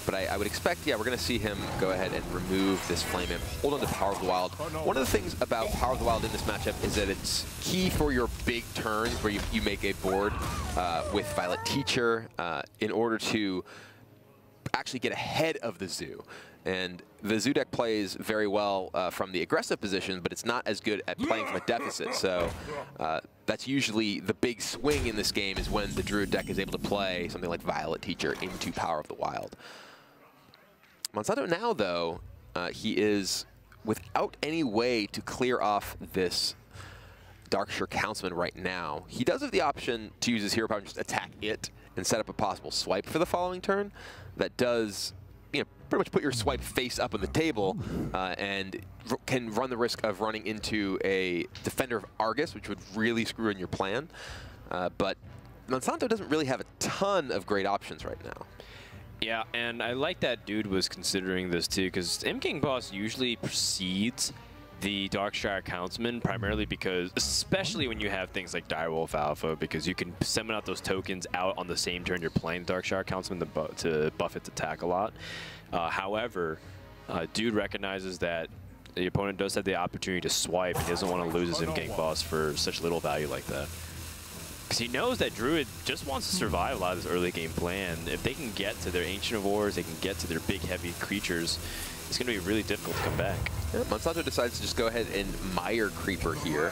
But I, I would expect, yeah, we're going to see him go ahead and remove this Flame Imp, hold on to Power of the Wild. One of the things about Power of the Wild in this matchup is that it's key for your big turns where you, you make a board uh, with Violet Teacher uh, in order to actually get ahead of the Zoo. And the Zoo deck plays very well uh, from the aggressive position, but it's not as good at playing from a deficit. So uh, that's usually the big swing in this game, is when the Druid deck is able to play something like Violet Teacher into Power of the Wild. Monsanto now, though, uh, he is without any way to clear off this Darkshire Councilman right now. He does have the option to use his hero power and just attack it and set up a possible swipe for the following turn. That does, you know, pretty much put your swipe face up on the table uh, and r can run the risk of running into a Defender of Argus, which would really screw in your plan. Uh, but Monsanto doesn't really have a ton of great options right now. Yeah, and I like that dude was considering this too, because Imp-King Boss usually precedes the Darkshire Councilman, primarily because, especially when you have things like Direwolf Alpha, because you can summon out those tokens out on the same turn you're playing Darkshire Councilman to, bu to buff its attack a lot. Uh, however, uh, dude recognizes that the opponent does have the opportunity to swipe, and he doesn't want to lose his Imp-King Boss for such little value like that. Because he knows that Druid just wants to survive a lot of this early game plan. If they can get to their Ancient of Wars, they can get to their big heavy creatures, it's going to be really difficult to come back. Yeah, Monsanto decides to just go ahead and Mire Creeper here.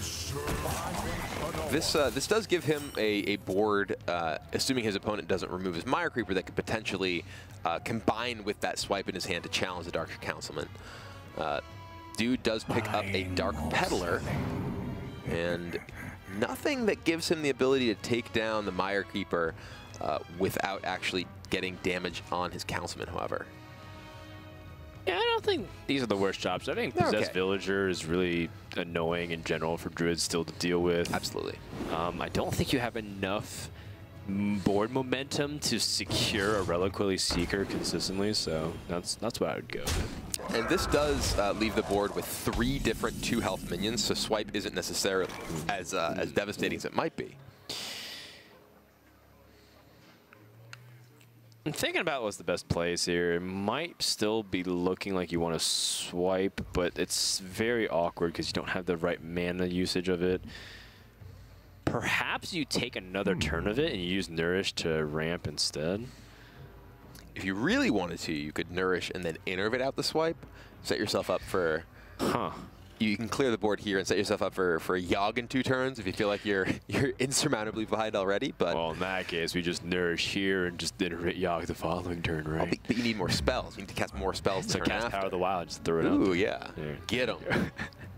This uh, this does give him a, a board, uh, assuming his opponent doesn't remove his Mire Creeper, that could potentially uh, combine with that swipe in his hand to challenge the Darkshire Councilman. Uh, dude does pick up a Dark Peddler, and nothing that gives him the ability to take down the Mire Creeper uh, without actually getting damage on his Councilman, however. Yeah, I don't think these are the worst jobs. I think They're Possessed okay. Villager is really annoying in general for Druids still to deal with. Absolutely. Um, I don't think you have enough board momentum to secure a Reliquary Seeker consistently, so that's that's what I would go with. And this does uh, leave the board with three different two health minions, so swipe isn't necessarily as uh, as devastating as it might be. I'm thinking about what's the best plays here. It might still be looking like you want to swipe, but it's very awkward because you don't have the right mana usage of it. Perhaps you take another turn of it and you use Nourish to ramp instead. If you really wanted to, you could Nourish and then innervate out the swipe, set yourself up for... Huh. You can clear the board here and set yourself up for, for a Yogg in two turns if you feel like you're you're insurmountably behind already. But well, in that case, we just Nourish here and just Iterate Yogg the following turn, right? Oh, but, but you need more spells. You need to cast more spells So to turn cast after. Power of the Wild, just throw it out. Ooh, there. yeah. There. Get them.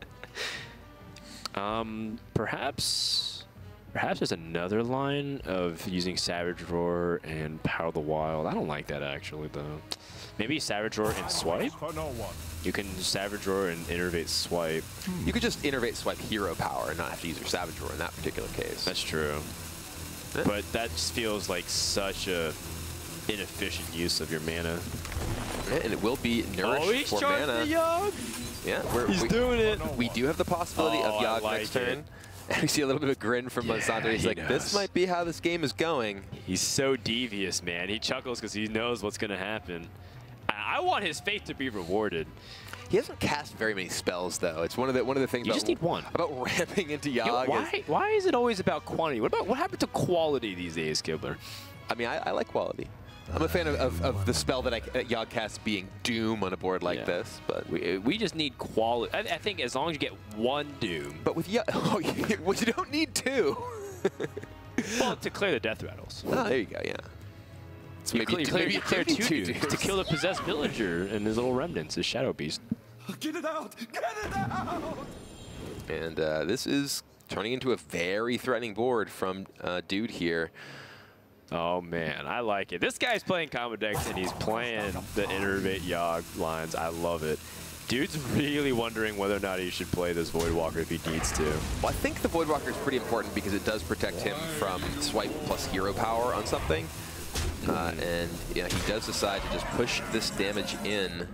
um, perhaps, perhaps there's another line of using Savage Roar and Power of the Wild. I don't like that actually, though. Maybe Savage Roar and Swipe. You can Savage Roar and Innervate Swipe. You could just Innervate Swipe Hero Power and not have to use your Savage Roar in that particular case. That's true. Yeah. But that just feels like such a inefficient use of your mana. Yeah, and it will be Nourish Oh, he's for charging mana. the Yogg! Yeah, we're, He's we, doing it! we do have the possibility Oh, of I Yogg like next it. turn. And we see a little bit of a grin from Yeah, Monsanto. He's he like, this does. might be how this game is going. He's so devious, man. He chuckles because he knows what's going to happen. I, I want his faith to be rewarded. He hasn't cast very many spells, though. It's one of the one of the things You about, just need one. about ramping into Yogg. Yo, is- why, why is it always about quantity? What about what happened to quality these days, Kibler? I mean, I, I like quality. I'm a fan of, of, of the spell that, I, that Yogg casts being Doom on a board like Yeah. this, but We, we just need quality. I, I think as long as you get one Doom, but with Yogg, oh, you, well, you don't need two. well, to clear the death rattles. Oh, there you go, yeah. So You clear, you clear, maybe you clear maybe two two Dooms Dooms. to kill the Possessed Villager and his little remnants, his Shadow Beast. Get it out! Get it out! And uh, this is turning into a very threatening board from uh, Dude here. Oh man, I like it. This guy's playing combo decks and he's playing the Innervate Yogg lines. I love it. Dude's really wondering whether or not he should play this Voidwalker if he needs to. Well, I think the Voidwalker is pretty important because it does protect him from swipe plus hero power on something. Uh, and yeah, he does decide to just push this damage in.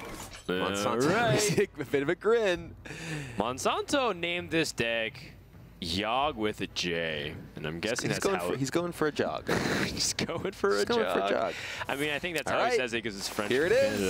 Monsanto Alright. is a bit of a grin. Monsanto named this deck Yogg with a J, and I'm guessing he's that's going how for, he's going for a jog. he's going for he's a going jog. for a jog. I mean, I think that's All how right. he says it because it's French. Here it Canada.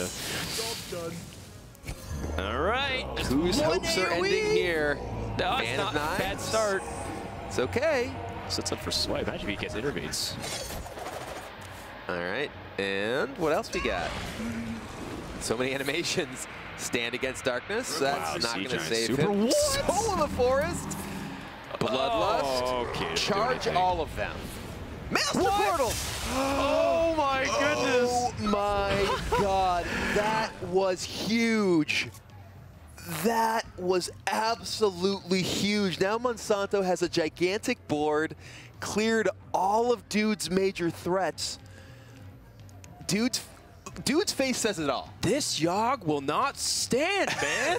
is. All right. Whose hopes are ending here? No, it's Man not of a bad nines. start. It's okay. Sets up for swipe. Imagine if he gets intermates. All right, and what else we got? So many animations. Stand against darkness. That's Wow, not going to Sea save Giant him. Super. Soul of the Forest. Bloodlust. Oh, okay, doesn't do Charge anything. all of them. Master What? Portal. Oh my goodness. Oh my God, that was huge. That was absolutely huge. Now Monsanto has a gigantic board, cleared all of Dude's major threats. Dude's, Dude's face says it all. This Yogg will not stand, man.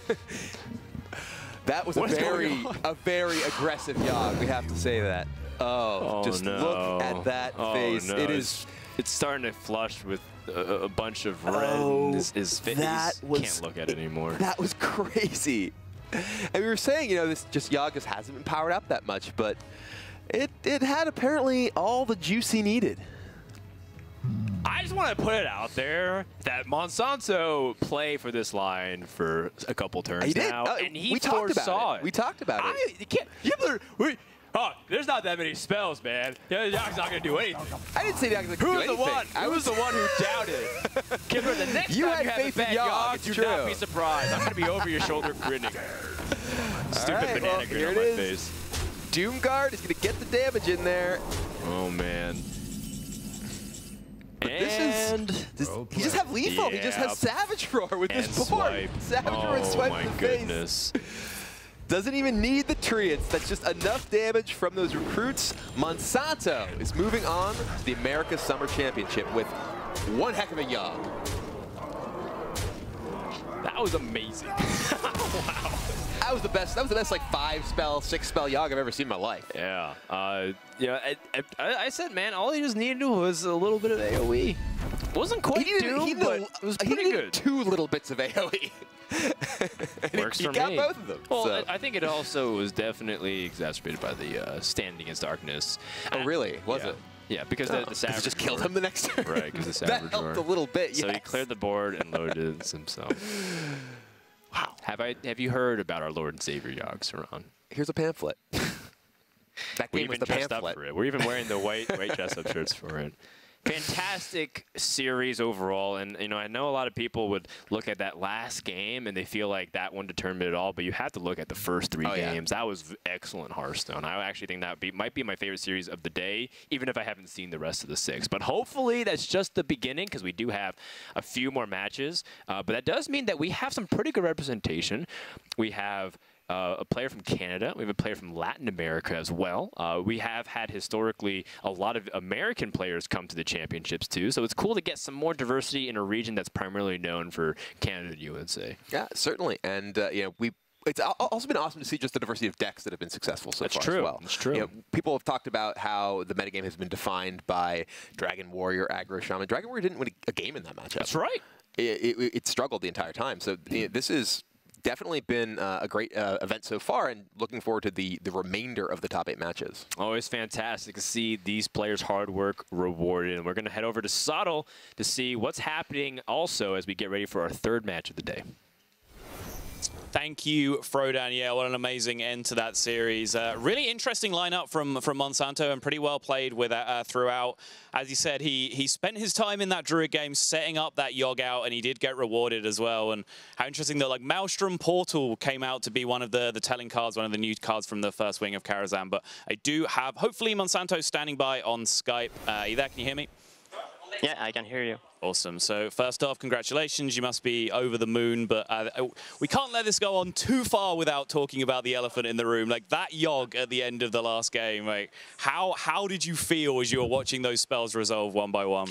That was a What is very, going on? a very aggressive Yogg. We have to say that. Oh, Oh, just no. look at that Oh, face. no. It It's, is. it's starting to flush with a, a bunch of red. Oh, and his, his face. that was- Can't look at it anymore. That was crazy. And we were saying, you know, this just Yogg just hasn't been powered up that much, but it it had apparently all the juice he needed. I just want to put it out there that Monsanto play for this line for a couple turns He did. now, Uh, and he we talked about foresaw it. it. We talked about it. I, you can't. You better, we, oh, there's not that many spells, man. Yeah, Yogg's not gonna do anything. I didn't say Yogg's not Who's gonna do the anything. one? I Who's was the one who doubted? Kimber, the next You time had you have faith a in bad Yogg, Yogg, it's do true. not be surprised. I'm gonna be over your shoulder grinning. Stupid right, banana well, grin here on it my is. face. Doomguard is gonna get the damage in there. Oh man. But this is. And This, he just have lethal. He just Yeah. has Savage Roar with and this board. swipe. Savage oh Roar and swipe my in the goodness. face. Doesn't even need the Treants. That's just enough damage from those recruits. Monsanto is moving on to the America Summer Championship with one heck of a Yogg. That was amazing. Wow. That was the best. That was the best like five spell, six spell Yogg I've ever seen in my life. Yeah. Uh, yeah. I, I, I said, man, all he just needed to do was a little bit of A O E. Wasn't quite He needed, Doom, he needed, but a- it was he pretty needed good. two little bits of A O E. And Works he, for he got me. both of them. Well, so. I, I think it also was definitely exacerbated by the uh, stand against darkness. Oh, really? Was yeah. it? Yeah, because the, Oh, the 'cause Savage it just killed Roar- him the next turn. Right, 'cause the That Savage helped Roar. a little bit, So he yes. cleared the board and loaded himself. Wow. Have I? Have you heard about our Lord and Savior Yogg Saran? Here's a pamphlet. That We game was even the dressed pamphlet. up for it. We're even wearing the white white dress-up shirts for it. Fantastic series overall, and you know I know a lot of people would look at that last game and they feel like that one determined it all, but you have to look at the first three Oh, yeah. games. That was v- excellent Hearthstone. I actually think that would be, might be my favorite series of the day, even if I haven't seen the rest of the six. But hopefully that's just the beginning because we do have a few more matches. Uh, but that does mean that we have some pretty good representation. We have Uh, a player from Canada. We have a player from Latin America as well. Uh, we have had historically a lot of American players come to the championships too, so it's cool to get some more diversity in a region that's primarily known for Canada and U S A. Yeah, certainly. And, uh, you know, we it's al- also been awesome to see just the diversity of decks that have been successful so That's far true. as well. That's true. You know, people have talked about how the metagame has been defined by Dragon Warrior, Aggro Shaman. Dragon Warrior didn't win a game in that matchup. That's right. It, it, it struggled the entire time. So you know, this is definitely been uh, a great uh, event so far, and looking forward to the, the remainder of the top eight matches. Always fantastic to see these players' hard work rewarded. And we're going to head over to Subtle to see what's happening also as we get ready for our third match of the day. Thank you, Frodan. Yeah, what an amazing end to that series. Uh, really interesting lineup from from Monsanto and pretty well played with it uh, throughout. As he said, he he spent his time in that Druid game setting up that Yogg out, and he did get rewarded as well. And how interesting that like Maelstrom Portal came out to be one of the the telling cards, one of the new cards from the first wing of Karazhan. But I do have hopefully Monsanto standing by on Skype. Uh, are you there? Can you hear me? Yeah, I can hear you. Awesome. So first off, congratulations. You must be over the moon, but uh, we can't let this go on too far without talking about the elephant in the room. Like that Yogg at the end of the last game. Like how how did you feel as you were watching those spells resolve one by one?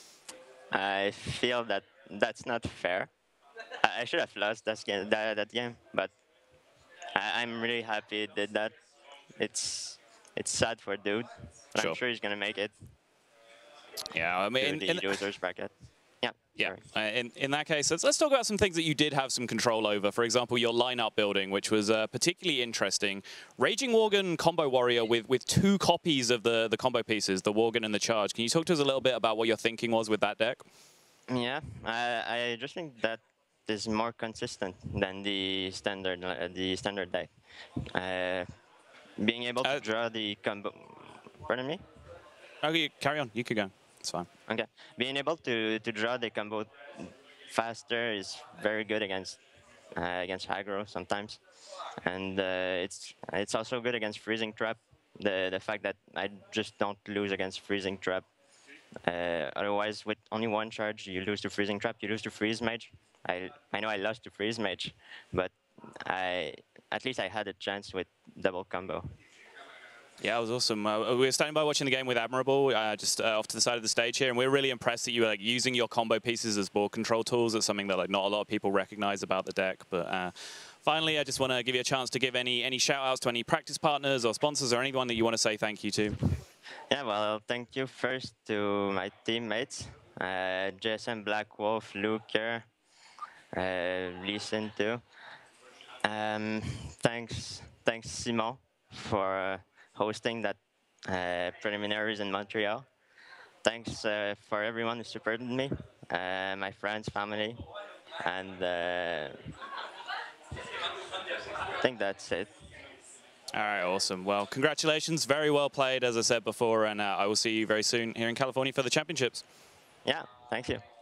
I feel that that's not fair. I, I should have lost that game, that, that game, but I, I'm really happy it did that. It's it's sad for Dude, but Sure. I'm sure he's gonna make it Yeah, I to mean, the and, losers bracket. Yeah. Yeah. Sorry. Uh, in, in that case, let's, let's talk about some things that you did have some control over. For example, your lineup building, which was uh, particularly interesting. Raging Worgen Combo Warrior with, with two copies of the, the combo pieces, the Worgen and the Charge. Can you talk to us a little bit about what your thinking was with that deck? Yeah, I, I just think that is more consistent than the standard uh, the standard deck. Uh, being able to Uh, draw the combo. Pardon me. Okay, carry on. You could go. It's fine. Okay, being able to to draw the combo faster is very good against uh, against aggro sometimes, and uh, it's it's also good against freezing trap. The the fact that I just don't lose against freezing trap. Uh, otherwise, with only one charge, you lose to freezing trap. You lose to freeze mage. I I know I lost to freeze mage, but I at least I had a chance with double combo. Yeah, it was awesome. Uh, we were standing by watching the game with Admirable, uh, just uh, off to the side of the stage here, and we we're really impressed that you were like using your combo pieces as board control tools. It's something that like not a lot of people recognize about the deck. But uh, finally, I just want to give you a chance to give any any shout outs to any practice partners or sponsors or anyone that you want to say thank you to. Yeah, well, thank you first to my teammates, uh, J S M Black Wolf, Luker, uh, listen to. Um, thanks, thanks Simon for uh, hosting that uh, preliminaries in Montreal. Thanks uh, for everyone who supported me, uh, my friends, family, and uh, I think that's it. All right, awesome. Well, congratulations. Very well played, as I said before, and uh, I will see you very soon here in California for the championships. Yeah, thank you.